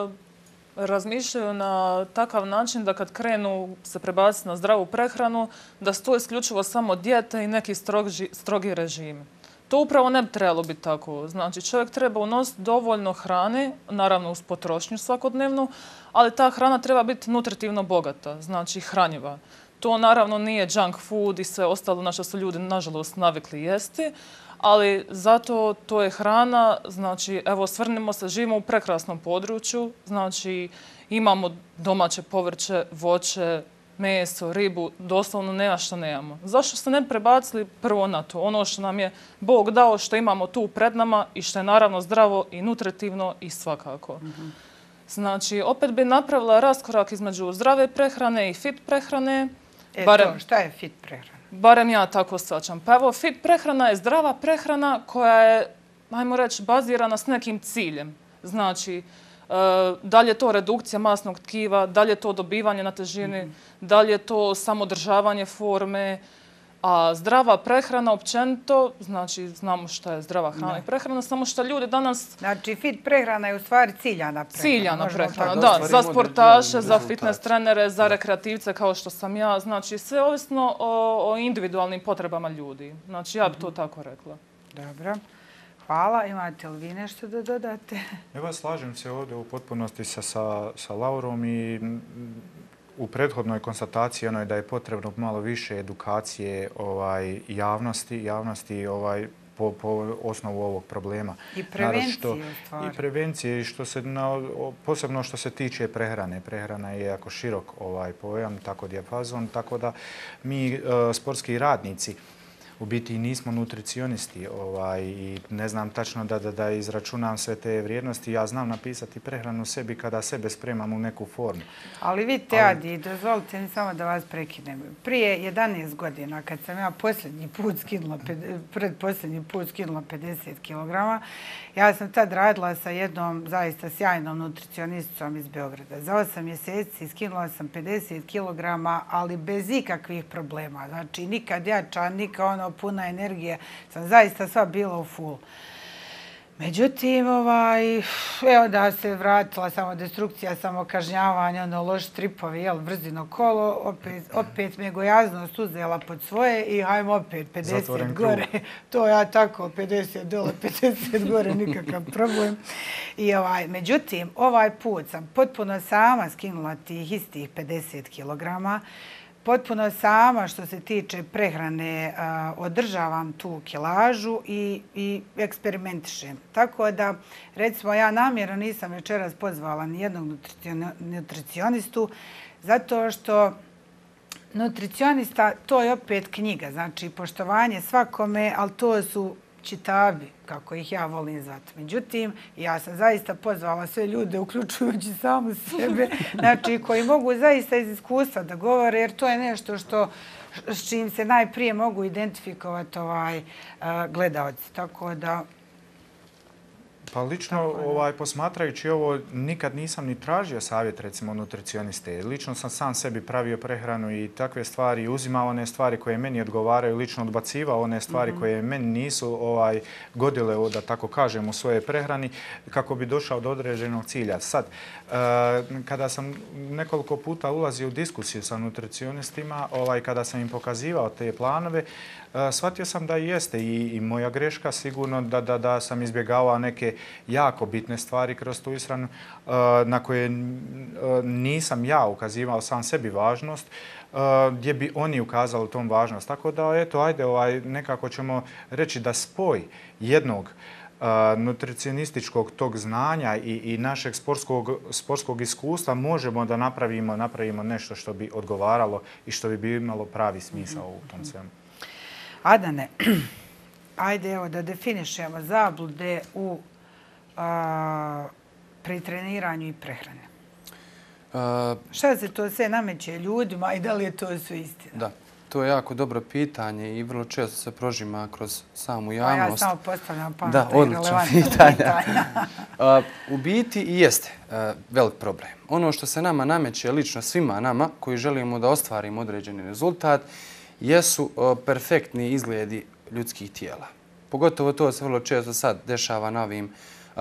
razmišljaju na takav način da kad krenu se prebaciti na zdravu prehranu, da su to isključivo samo dijete i neki strogi, strogi režimi. To upravo ne bi trebalo biti tako. Znači, čovjek treba unositi dovoljno hrane, naravno uz potrošnju svakodnevnu, ali ta hrana treba biti nutritivno bogata, znači hranjiva. To naravno nije junk food i sve ostalo na što su ljudi, nažalost, navikli jesti, ali zato to je hrana, znači, evo, svrnimo se, živimo u prekrasnom području, znači, imamo domaće povrće, voće, meso, ribu, doslovno nema što nemamo. Zašto se ne prebacili prvo na to? Ono što nam je Bog dao, što imamo tu pred nama i što je naravno zdravo i nutritivno i svakako. Znači, opet bi napravila raskorak između zdrave prehrane i fit prehrane. E barem, to, šta je fit prehrana? Barem ja tako shvaćam. Pa evo, fit prehrana je zdrava prehrana koja je, ajmo reći, bazirana s nekim ciljem. Znači, da li je to redukcija masnog tkiva, da li je to dobivanje na težini, mm-hmm. da li je to samodržavanje forme, a zdrava prehrana općenito, znači znamo šta je zdrava hrana da. i prehrana, samo što ljudi danas... Znači fit prehrana je u stvari ciljana prehrana. Ciljana prehrana, da, za sportaše, za fitness trenere, za rekreativce kao što sam ja, znači sve ovisno o, o individualnim potrebama ljudi. Znači ja bi to tako rekla. Dobro. Hvala. Imate li vi nešto da dodate? Evo, slažem se ovdje u potpunosti sa, sa, sa Laurom i u prethodnoj konstataciji onoj da je potrebno malo više edukacije ovaj, javnosti, javnosti ovaj, po, po osnovu ovog problema. I prevencije, u stvari. I prevencije, što se, na, posebno što se tiče prehrane. Prehrana je jako širok ovaj, pojam, tako dijapazon, tako da mi e, sportski radnici u biti nismo nutricionisti ovaj, i ne znam tačno da, da, da izračunam sve te vrijednosti. Ja znam napisati prehranu sebi kada sebe spremam u neku formu. Ali vidite, Ali... Adi, dozvolite mi samo da vas prekinem. Prije jedanaest godina, kad sam ja posljednji put skinula, pred posljednji put skinula pedeset kilograma, ja sam tad radila sa jednom zaista sjajnom nutricionisticom iz Beograda. Za osam mjeseci skinula sam pedeset kilograma, ali bez ikakvih problema. Znači, nikad jača, nikad ono puna energije, sam zaista sva bila u full. Međutim, ovaj, evo da se vratila samo destrukcija, samo kažnjavanje, ono loš tripovi, jel, brzino kolo, opet, opet me gojaznost uzela pod svoje i hajmo opet pedeset Zatvoren gore. Krug. To ja tako, pedeset dole, pedeset gore, nikakav problem. I ovaj, međutim, ovaj put sam potpuno sama skinula tih istih pedeset kilograma. Potpuno sama što se tiče prehrane održavam tu kilažu i, i eksperimentišem. Tako da, recimo, ja namjerno nisam večeras pozvala ni jednog nutricionistu, zato što nutricionista, to je opet knjiga, znači poštovanje svakome, ali to su čitabi, kako ih ja volim zvati. Međutim, ja sam zaista pozvala sve ljude, uključujući samu sebe, znači koji mogu zaista iz iskustva da govore, jer to je nešto što s čim se najprije mogu identifikovati ovaj, uh, gledaoci. Tako da... Pa lično ovaj, posmatrajući ovo, nikad nisam ni tražio savjet recimo nutricioniste. Lično sam sam sebi pravio prehranu i takve stvari, uzimao one stvari koje meni odgovaraju, lično odbacivao one stvari mm-hmm. koje meni nisu ovaj, godile, da tako kažem, u svojoj prehrani kako bi došao do određenog cilja. Sad, uh, kada sam nekoliko puta ulazio u diskusiju sa nutricionistima, ovaj, kada sam im pokazivao te planove, uh, shvatio sam da jeste i, i moja greška sigurno da, da, da sam izbjegavao neke jako bitne stvari kroz tu ishranu na koje nisam ja ukazivao sam sebi važnost, gdje bi oni ukazali tom važnost. Tako da, eto, ajde, ovaj, nekako ćemo reći da spoj jednog nutricionističkog tog znanja i, i našeg sportskog, sportskog iskustva možemo da napravimo, napravimo nešto što bi odgovaralo i što bi imalo pravi smisao u tom svemu. Adane, ajde evo da definišemo zablude u a, pri treniranju i prehrane. Uh, Šta se to sve nameće ljudima i da li je to sve istina? Da, to je jako dobro pitanje i vrlo često se prožima kroz samu javnost. Pa ja samo postavljam pa da, odlično pitanja. uh, u biti i jeste uh, velik problem. Ono što se nama nameće, lično svima nama koji želimo da ostvarimo određeni rezultat, jesu uh, perfektni izgledi ljudskih tijela. Pogotovo to se vrlo često sad dešava na ovim uh,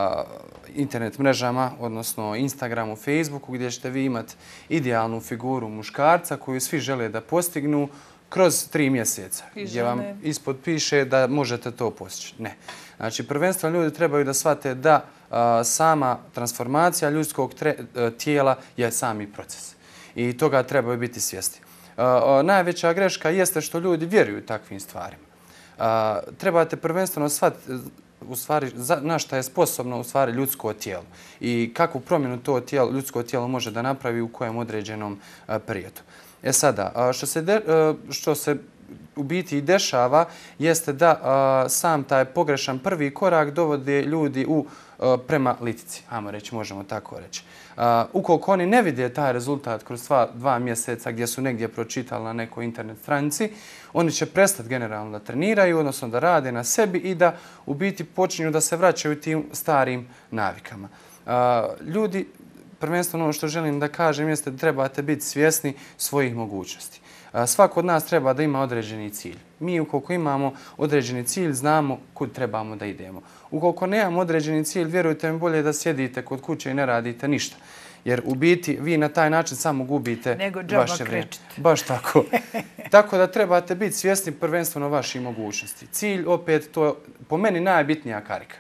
internet mrežama, odnosno Instagramu, Facebooku, gdje ćete vi imati idealnu figuru muškarca koju svi žele da postignu kroz tri mjeseca. Gdje vam ispod piše da možete to postići. Ne. Znači, prvenstveno ljudi trebaju da shvate da uh, sama transformacija ljudskog tre, uh, tijela je sami proces. I toga trebaju biti svjesni. Uh, uh, najveća greška jeste što ljudi vjeruju takvim stvarima. Uh, trebate prvenstveno shvatiti u stvari na šta je sposobno u stvari ljudsko tijelo i kakvu promjenu to tijelo, ljudsko tijelo može da napravi u kojem određenom uh, periodu. E sada, uh, što se, de, uh, što se u biti i dešava jeste da uh, sam taj pogrešan prvi korak dovode ljudi u, uh, prema litici, ajmo reći, možemo tako reći. Uh, ukoliko oni ne vide taj rezultat kroz dva, dva mjeseca gdje su negdje pročitali na nekoj internet stranici, oni će prestati generalno da treniraju, odnosno da rade na sebi i da u biti počinju da se vraćaju tim starim navikama. Uh, ljudi, prvenstveno ono što želim da kažem jeste da trebate biti svjesni svojih mogućnosti. Svako od nas treba da ima određeni cilj. Mi ukoliko imamo određeni cilj, znamo kud trebamo da idemo. Ukoliko nemamo određeni cilj, vjerujte mi, bolje da sjedite kod kuće i ne radite ništa. Jer u biti vi na taj način samo gubite nego džaba vaše vrijeme. krečite. Baš tako. Tako da trebate biti svjesni prvenstveno vaših mogućnosti. Cilj, opet, to je po meni najbitnija karika.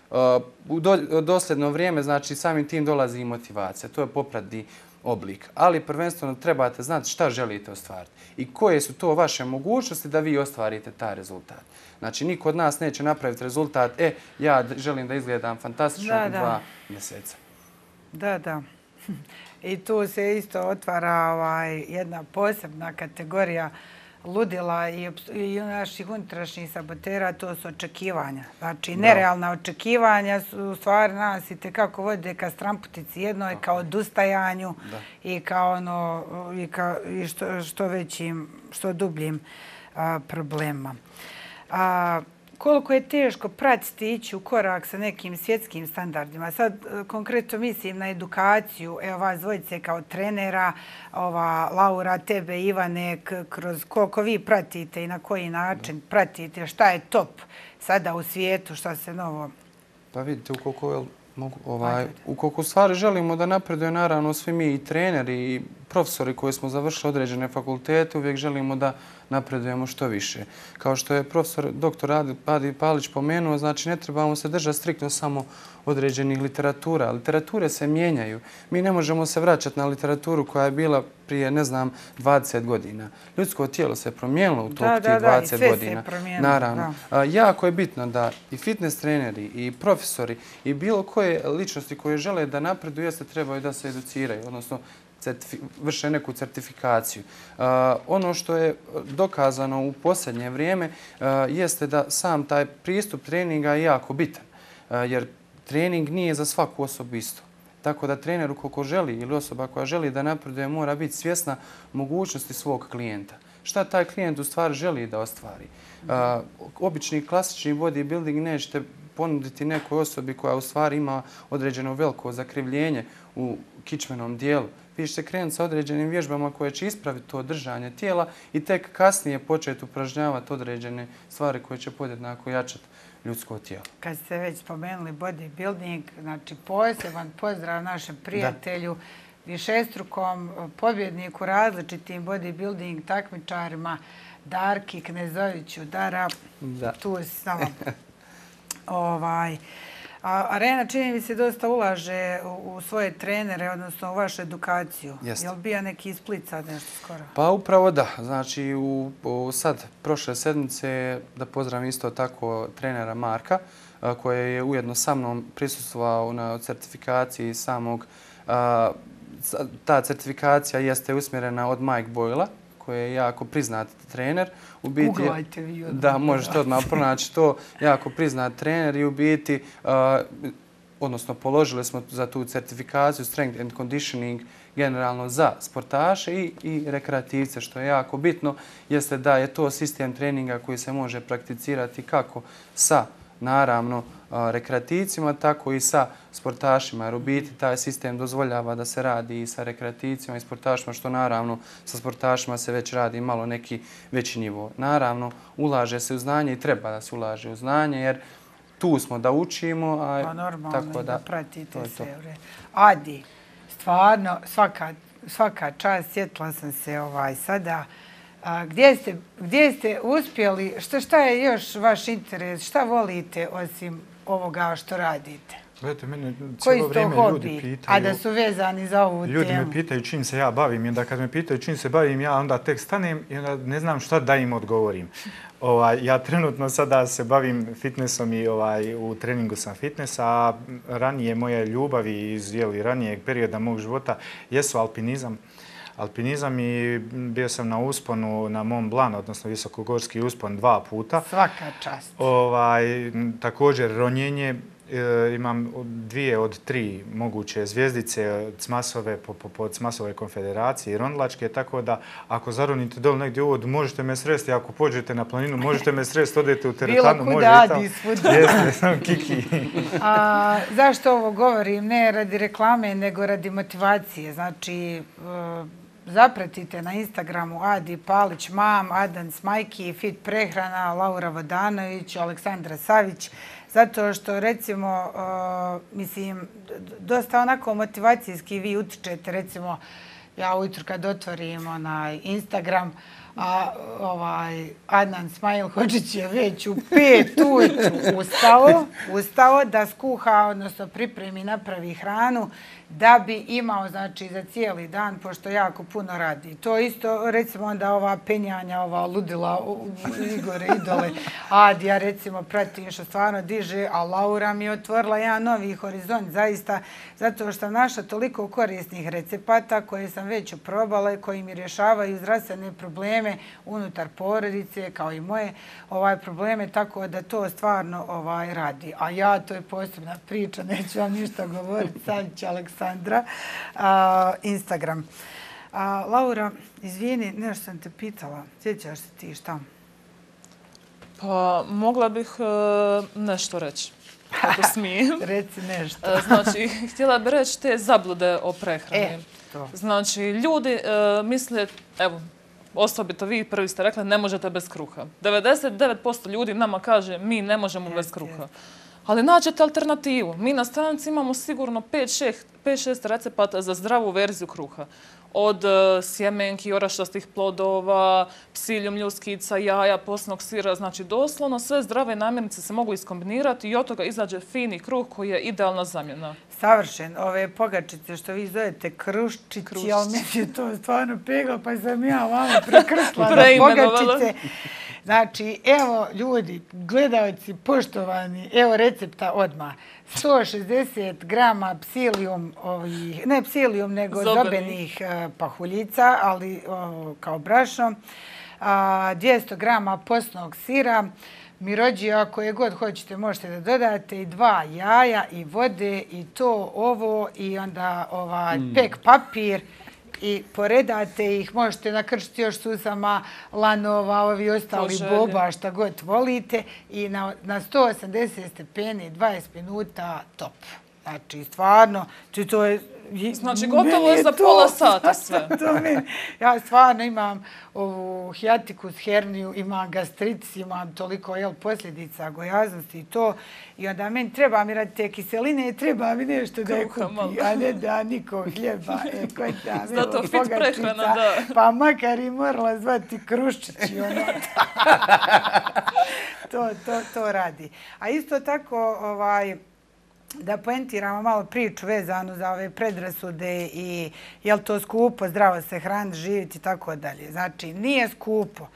U dosljedno vrijeme, znači samim tim dolazi i motivacija. To je popratni oblik. Ali prvenstveno trebate znati šta želite ostvariti i koje su to vaše mogućnosti da vi ostvarite taj rezultat. Znači, niko od nas neće napraviti rezultat, e, ja želim da izgledam fantastično da, u da. dva mjeseca. Da, da. I tu se isto otvara ovaj, jedna posebna kategorija ludila i, i naših unutrašnjih sabotera, to su očekivanja. Znači, nerealna očekivanja su u stvari nas i tekako vode ka stramputici jednoj, kao odustajanju da. i kao ono, i, ka, i što, što većim, što dubljim a, problema. A, koliko je teško pratiti ići u korak sa nekim svjetskim standardima. Sad konkretno mislim na edukaciju, evo vas dvojice kao trenera, ova Laura, tebe, Ivane, kroz koliko vi pratite i na koji način pratite, šta je top sada u svijetu, šta se novo... Pa vidite, ukoliko, mogu, ovaj, ukoliko stvari želimo da napreduje, naravno svi mi i treneri i profesori koji smo završili određene fakultete, uvijek želimo da napredujemo što više. Kao što je profesor doktor Adi Palić pomenuo, znači ne trebamo se držati striktno samo određenih literatura. Literature se mijenjaju. Mi ne možemo se vraćati na literaturu koja je bila prije, ne znam, dvadeset godina. Ljudsko tijelo se promijenilo u toku tih dvadeset godina. Naravno. Da. Jako je bitno da i fitness treneri, i profesori, i bilo koje ličnosti koje žele da napreduju, jeste trebaju da se educiraju, odnosno vrše neku certifikaciju. Uh, ono što je dokazano u posljednje vrijeme uh, jeste da sam taj pristup treninga je jako bitan. Uh, jer trening nije za svaku osobu isto. Tako da trener ukoliko želi ili osoba koja želi da napreduje mora biti svjesna mogućnosti svog klijenta. Šta taj klijent u stvari želi da ostvari. Uh, obični klasični bodybuilding nećete ponuditi nekoj osobi koja u stvari ima određeno veliko zakrivljenje u kičmenom dijelu. Vi ćete krenuti sa određenim vježbama koje će ispraviti to držanje tijela i tek kasnije početi upražnjavati određene stvari koje će podjednako jačati ljudsko tijelo. Kad ste već spomenuli bodybuilding, znači poseban pozdrav našem prijatelju, višestrukom pobjedniku različitim bodybuilding takmičarima, Darki Knezoviću. Dara, tu si s nama. ovaj, a, Arena čini mi se dosta ulaže u, u svoje trenere, odnosno u vašu edukaciju. Jeste. Je li bija neki iz Splica nešto skoro? Pa upravo da. Znači u, u sad prošle sedmice da pozdravim isto tako trenera Marka koji je ujedno sa mnom prisustvovao na certifikaciji samog. A, ta certifikacija jeste usmjerena od Mike Boyle-a koji je jako priznat trener. U biti, Uglajte vi odmah. Da, možete odmah pronaći to. Jako priznat trener i u biti, uh, odnosno položili smo za tu certifikaciju Strength and Conditioning generalno za sportaše i, i rekreativce, što je jako bitno, jeste da je to sistem treninga koji se može prakticirati kako sa, naravno, rekreativcima, tako i sa sportašima. Jer u biti taj sistem dozvoljava da se radi i sa rekreativcima i sportašima, što naravno sa sportašima se već radi malo neki veći nivo. Naravno, ulaže se u znanje i treba da se ulaže u znanje, jer tu smo da učimo. A pa normalno tako da, da pratite to se. To. Adi, stvarno, svaka, svaka čast, sjetila sam se ovaj sada. A, gdje, ste, gdje ste uspjeli, šta, šta je još vaš interes, šta volite osim ovoga što radite? Gledajte, mene cijelo vrijeme ljudi pitaju... A da su vezani za ovu ljudi temu? Ljudi me pitaju čim se ja bavim i onda kad me pitaju čim se bavim, ja onda tek stanem i onda ne znam šta da im odgovorim. Ovaj, ja trenutno sada se bavim fitnessom i ovaj, u treningu sam fitness, a ranije moje ljubavi iz jeli, ranijeg perioda mog života jesu alpinizam. Alpinizam i bio sam na usponu na Mont Blanc, odnosno visokogorski uspon dva puta. Svaka čast. Ovaj, također ronjenje. E, imam dvije od tri moguće zvijezdice Cmasove po, po, po Cmasove konfederacije i rondlačke, tako da ako zaronite dole negdje u vodu, možete me sresti, ako pođete na planinu, možete me sresti, odete u teretanu, možete tamo. Bilo kuda, Adi, Jeste, sam kiki. A, zašto ovo govorim? Ne radi reklame, nego radi motivacije. Znači, uh, zapratite na Instagramu Adi Palić, Mam, Adan Smajki, Fit Prehrana, Laura Vodanović, Aleksandra Savić, zato što, recimo, uh, mislim, dosta onako motivacijski vi utičete, recimo, ja ujutru kad otvorim onaj Instagram, a ovaj Adnan Smajl Hodžić je već u pet ujutru ustao, ustao da skuha, odnosno pripremi, napravi hranu, da bi imao, znači, za cijeli dan, pošto jako puno radi. To isto, recimo, onda ova penjanja, ova ludila, Igore, idole, Adija, recimo, pratim što stvarno diže, a Laura mi je otvorila jedan novi horizont, zaista, zato što sam našla toliko korisnih recepata koje sam već oprobala i koji mi rješavaju zdravstvene probleme unutar porodice, kao i moje ovaj probleme, tako da to stvarno ovaj radi. A ja, to je posebna priča, neću vam ništa govoriti, sad će Aleksandra, a, Instagram. A, Laura, izvijeni, nešto sam te pitala, sjećaš se ti šta? Pa, mogla bih uh, nešto reći, ako smijem. Reci nešto. Znači, htjela bih reći te zablude o prehrani. E, to. Znači, ljudi uh, misle, evo, osobito vi prvi ste rekli, ne možete bez kruha. devedeset devet posto ljudi nama kaže, mi ne možemo bez kruha. Ali nađete alternativu. Mi na stranici imamo sigurno pet šest recepata za zdravu verziju kruha. Od uh, sjemenki, orašastih plodova, psiljum ljuskica, jaja, posnog sira. Znači, doslovno sve zdrave namirnice se mogu iskombinirati i od toga izađe fini kruh koji je idealna zamjena. Savršen. Ove pogačice što vi zovete kruščići, ali mi je to stvarno pegla, pa sam ja vama prekrstila na pogačice. Znači, evo ljudi, gledalci, poštovani, evo recepta odmah. sto šezdeset grama psilijum, ovih, ne psilijum, nego zobenih, zobenih uh, pahuljica, ali uh, kao brašno. Uh, dvjesto grama posnog sira, mirođija, koje god hoćete možete da dodate, i dva jaja i vode i to ovo i onda ovaj, mm. pek papir i poredate ih, možete nakršiti još susama, lanova, ovi ostali boba, šta god volite i na, na sto osamdeset stepeni dvadeset minuta top. Znači, stvarno, to je... Znači, gotovo je za pola sata sve. Ja stvarno imam ovu hijatikus, herniju, imam gastritis, imam toliko jel, posljedica, gojaznosti i to. I onda meni treba mi radi te kiseline, treba mi nešto da je kupi, a ne da niko hljeba. E, kota, zato fit prehrana, da. Pa makar i morala zvati Kruščić i ono. to, to, to radi. A isto tako, ovaj, da poentiramo malo priču vezanu za ove predrasude i je li to skupo, zdravo se hraniti, živjeti i tako dalje. Znači, nije skupo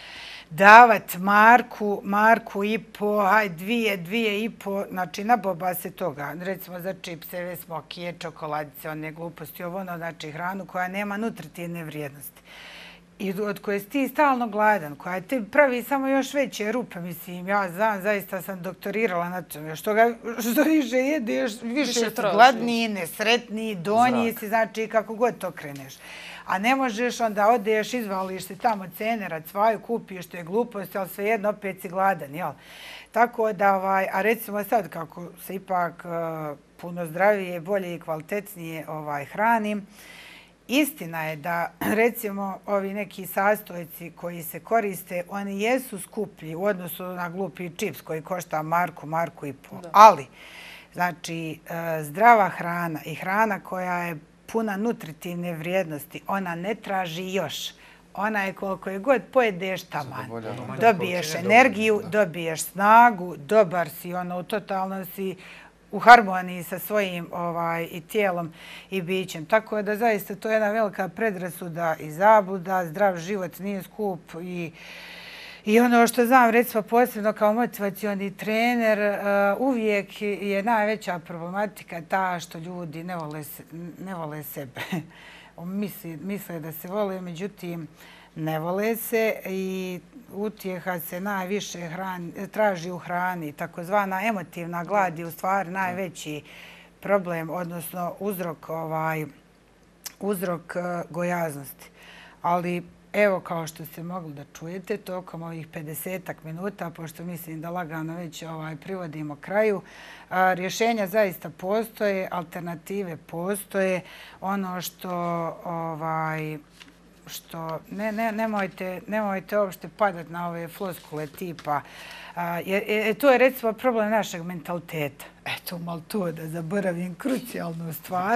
davat marku, marku i po, aj dvije, dvije i po, znači naboba se toga. Recimo za čipseve, smokije, čokoladice, one gluposti, ovo ono, znači hranu koja nema nutritivne vrijednosti. I od koje si ti stalno gladan, koja te pravi samo još veće rupe, mislim, ja znam, zaista sam doktorirala na tome, što, ga, što više jedeš, više, više si gladniji, nesretniji, donji si, znači kako god to kreneš. A ne možeš, onda odeš, izvališ se tamo cenera, cvaju, kupiš, to je glupost, ali svejedno opet si gladan, jel? Tako da, ovaj, a recimo sad kako se ipak uh, puno zdravije, bolje i kvalitetnije ovaj, hranim, istina je da, recimo, ovi neki sastojci koji se koriste, oni jesu skuplji u odnosu na glupi čips koji košta marku, marku i pol. Ali, znači, zdrava hrana i hrana koja je puna nutritivne vrijednosti, ona ne traži još. Ona je koliko je god pojedeš taman. Dobiješ energiju, dobiješ snagu, dobar si, ono, totalno si u harmoniji sa svojim ovaj, i tijelom i bićem. Tako da zaista to je jedna velika predrasuda i zabluda. Zdrav život nije skup i, i ono što znam, recimo posebno kao motivacioni trener, uh, uvijek je najveća problematika ta što ljudi ne vole, se, ne vole sebe. Misli, misle da se vole, međutim ne vole se i utjeha se najviše hrani, traži u hrani. Takozvana emotivna glad je u stvari najveći problem, odnosno uzrok, ovaj, uzrok gojaznosti. Ali evo, kao što ste mogli da čujete, tokom ovih pedesetak minuta, pošto mislim da lagano već ovaj, privodimo kraju, a, rješenja zaista postoje, alternative postoje. Ono što ovaj, što ne, ne, nemojte, nemojte uopšte padati na ove floskule tipa. A, je, je, to je recimo problem našeg mentaliteta. Eto, malo to da zaboravim krucijalnu stvar.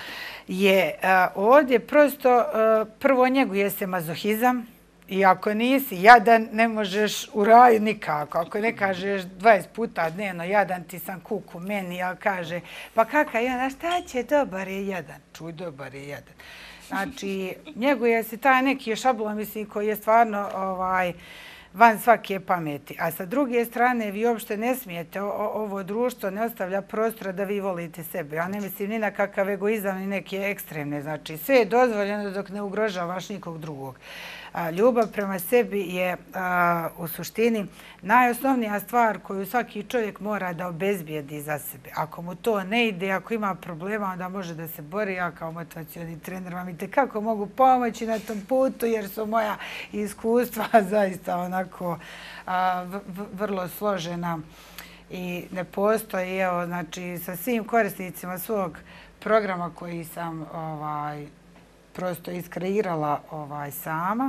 Je a, ovdje prosto a, prvo njeguje se mazohizam i ako nisi jadan ne možeš u raju nikako. Ako ne kažeš dvadeset puta dnevno jadan ti sam kuku meni, a kaže pa kakav jadan, šta će, dobar je jadan. Čuj, dobar je jadan. Znači, njeguje se taj neki šablon, mislim, koji je stvarno ovaj, van svake pameti. A sa druge strane, vi uopšte ne smijete, o, ovo društvo ne ostavlja prostora da vi volite sebe. Ja ne mislim ni na kakav egoizam, ni neke ekstremne. Znači, sve je dozvoljeno dok ne ugrožavaš nikog drugog. A, ljubav prema sebi je a, u suštini najosnovnija stvar koju svaki čovjek mora da obezbijedi za sebe. Ako mu to ne ide, ako ima problema, onda može da se bori. Ja kao motivacioni trener vam i tekako mogu pomoći na tom putu jer su moja iskustva zaista onako a, v, v, vrlo složena i ne postoji. Evo, znači, sa svim korisnicima svog programa koji sam ovaj, prosto iskreirala ovaj, sama,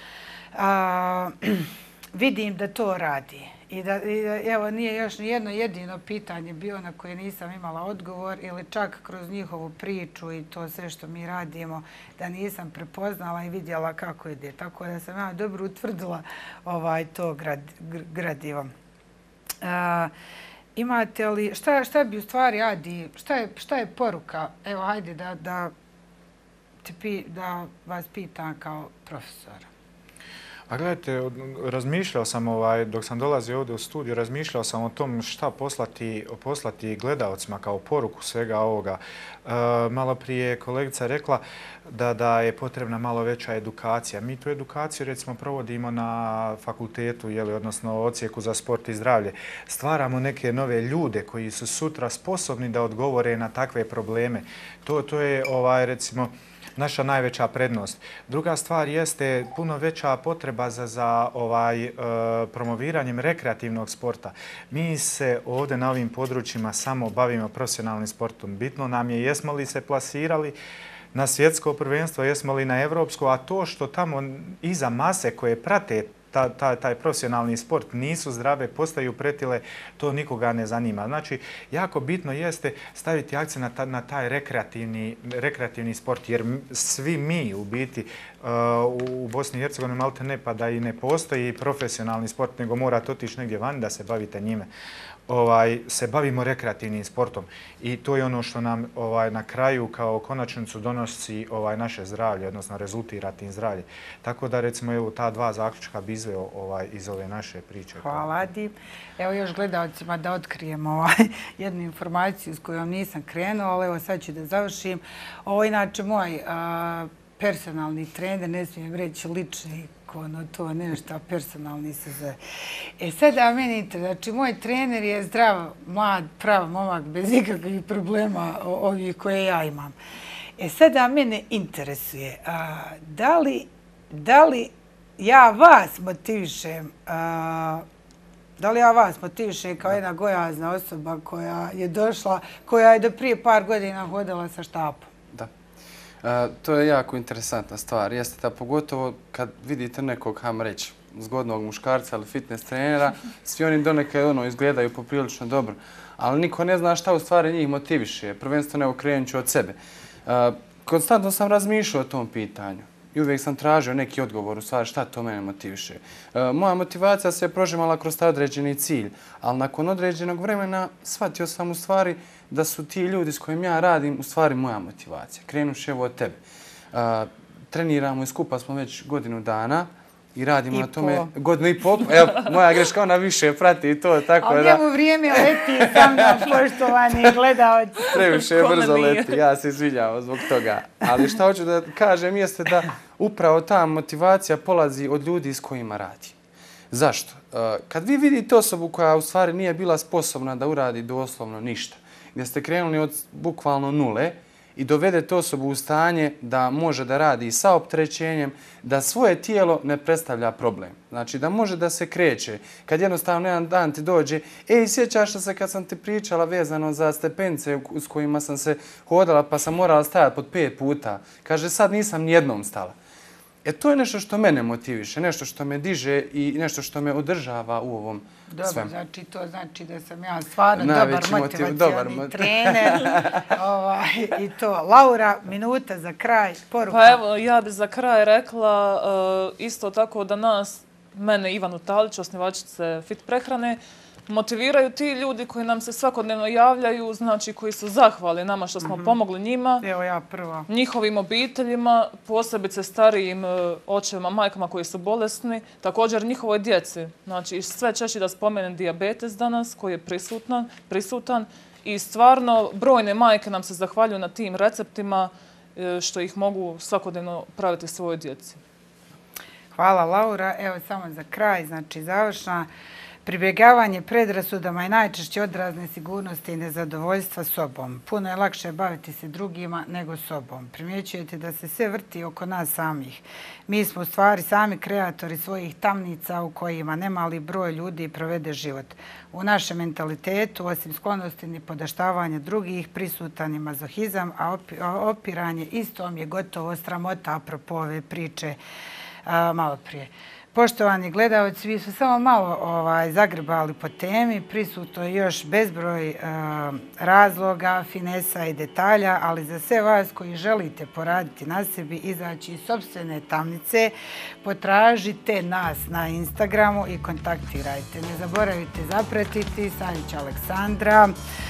a, vidim da to radi. I da, i da, evo, nije još ni jedno jedino pitanje bio na koje nisam imala odgovor ili čak kroz njihovu priču i to sve što mi radimo, da nisam prepoznala i vidjela kako ide. Tako da sam ja dobro utvrdila ovaj, to grad, gradivo. A, imate li, šta, šta bi u stvari, Adi, šta je, šta je poruka? Evo, hajde da, da da vas pitam kao profesora. A gledajte, razmišljao sam, ovaj, dok sam dolazio ovdje u studiju, razmišljao sam o tom šta poslati, poslati gledalcima kao poruku svega ovoga. E, malo prije kolegica rekla da, da je potrebna malo veća edukacija. Mi tu edukaciju recimo provodimo na fakultetu, jeli, odnosno odsjeku za sport i zdravlje. Stvaramo neke nove ljude koji su sutra sposobni da odgovore na takve probleme. To, to je ovaj, recimo naša najveća prednost. Druga stvar jeste puno veća potreba za, za ovaj, e, promoviranjem rekreativnog sporta. Mi se ovdje na ovim područjima samo bavimo profesionalnim sportom. Bitno nam je jesmo li se plasirali na svjetsko prvenstvo, jesmo li na evropsko, a to što tamo iza mase koje prate Ta, ta, taj profesionalni sport nisu zdrave, postaju pretile, to nikoga ne zanima. Znači, jako bitno jeste staviti akcent na, ta, na taj rekreativni, rekreativni sport, jer svi mi u biti uh, u Bosni i Hercegovini malte ne pa da i ne postoji profesionalni sport, nego morate otići negdje van da se bavite njime. Ovaj, se bavimo rekreativnim sportom i to je ono što nam ovaj, na kraju kao konačnicu donosi ovaj, naše zdravlje, odnosno rezultira tim zdravlje. Tako da recimo evo, ta dva zaključka bi izveo ovaj, iz ove naše priče. Hvala, Adi. Evo još gledalcima da otkrijem ovaj, jednu informaciju s kojom nisam krenula, ali evo sad ću da završim. Ovo je inače moj a, personalni trener, ne smijem reći lični, ono to nešto, personalni se zove. E sada meni interesuje, znači moj trener je zdrav, mlad, prav momak, bez ikakvih problema ovih koje ja imam. E sada mene interesuje, a, da, li, da li ja vas motivišem, a, da li ja vas motivišem kao jedna gojazna osoba koja je došla, koja je do prije par godina hodala sa štapom? Da. Uh, to je jako interesantna stvar. Jeste da pogotovo kad vidite nekog, hajmo reći, zgodnog muškarca ili fitness trenera, svi oni donekle ono, izgledaju poprilično dobro. Ali niko ne zna šta u stvari njih motiviše. Prvenstveno evo krenut ću od sebe. Uh, konstantno sam razmišljao o tom pitanju i uvijek sam tražio neki odgovor u stvari šta to mene motiviše. Uh, moja motivacija se je prožimala kroz taj određeni cilj, ali nakon određenog vremena shvatio sam u stvari da su ti ljudi s kojim ja radim u stvari moja motivacija. Krenuši evo od tebe. Uh, treniramo i skupa smo već godinu dana i radimo I na tome po. godinu i pol. Evo, moja greška, ona više prati i to tako ali da... Ali njemu vrijeme leti sa mnom, poštovani gledalci. Previše brzo leti, ja se izvinjavam zbog toga. Ali šta hoću da kažem jeste da upravo ta motivacija polazi od ljudi s kojima radi. Zašto? Uh, kad vi vidite osobu koja u stvari nije bila sposobna da uradi doslovno ništa, gdje ste krenuli od bukvalno nule i dovedete osobu u stanje da može da radi sa opterećenjem, da svoje tijelo ne predstavlja problem. Znači da može da se kreće. Kad jednostavno jedan dan ti dođe, ej, sjećaš se kad sam ti pričala vezano za stepence s kojima sam se hodala pa sam morala stajati pod pet puta. Kaže, sad nisam nijednom stala. E to je nešto što mene motiviše, nešto što me diže i nešto što me održava u ovom Dobro, svemu. Znači to znači da sam ja stvarno Najveći dobar motiv, motivacioni dobar trener. ovaj, I to. Laura, minuta za kraj, poruka. Pa evo, ja bih za kraj rekla uh, isto tako da nas, mene Ivanu Talić, osnivačice Fit prehrane, motiviraju ti ljudi koji nam se svakodnevno javljaju, znači koji su zahvali nama što smo mm-hmm. pomogli njima. Evo ja prva. Njihovim obiteljima, posebice starijim očevima, majkama koji su bolesni, također njihovoj djeci. Znači sve češće da spomenem dijabetes danas koji je prisutan, prisutan i stvarno brojne majke nam se zahvaljuju na tim receptima što ih mogu svakodnevno praviti svojoj djeci. Hvala Laura. Evo samo za kraj, znači završna. Pribjegavanje predrasudama je najčešće odraz nesigurnosti i nezadovoljstva sobom. Puno je lakše baviti se drugima nego sobom. Primjećujete da se sve vrti oko nas samih. Mi smo u stvari sami kreatori svojih tamnica u kojima nemali broj ljudi provede život. U našem mentalitetu, osim sklonosti i podaštavanja drugih, prisutan je mazohizam, a opiranje istom je gotovo sramota apropo ove priče a, malo prije. Poštovani gledalci, vi su samo malo ovaj, zagrebali po temi, prisutno je još bezbroj e, razloga, finesa i detalja, ali za sve vas koji želite poraditi na sebi, izaći iz sopstvene tamnice, potražite nas na Instagramu i kontaktirajte. Ne zaboravite zapratiti Savić Aleksandra,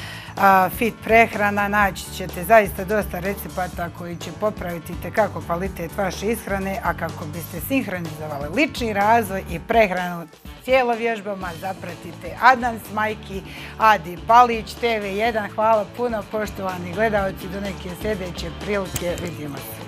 Fit prehrana, naći ćete zaista dosta recepata koji će popraviti tekako kvalitet vaše ishrane, a kako biste sinhronizovali lični razvoj i prehranu tjelovježbama, zapratite Adnan Smajki, Adi Palić, T V jedan. Hvala puno, poštovani gledalci, do neke sljedeće prilike, vidimo se.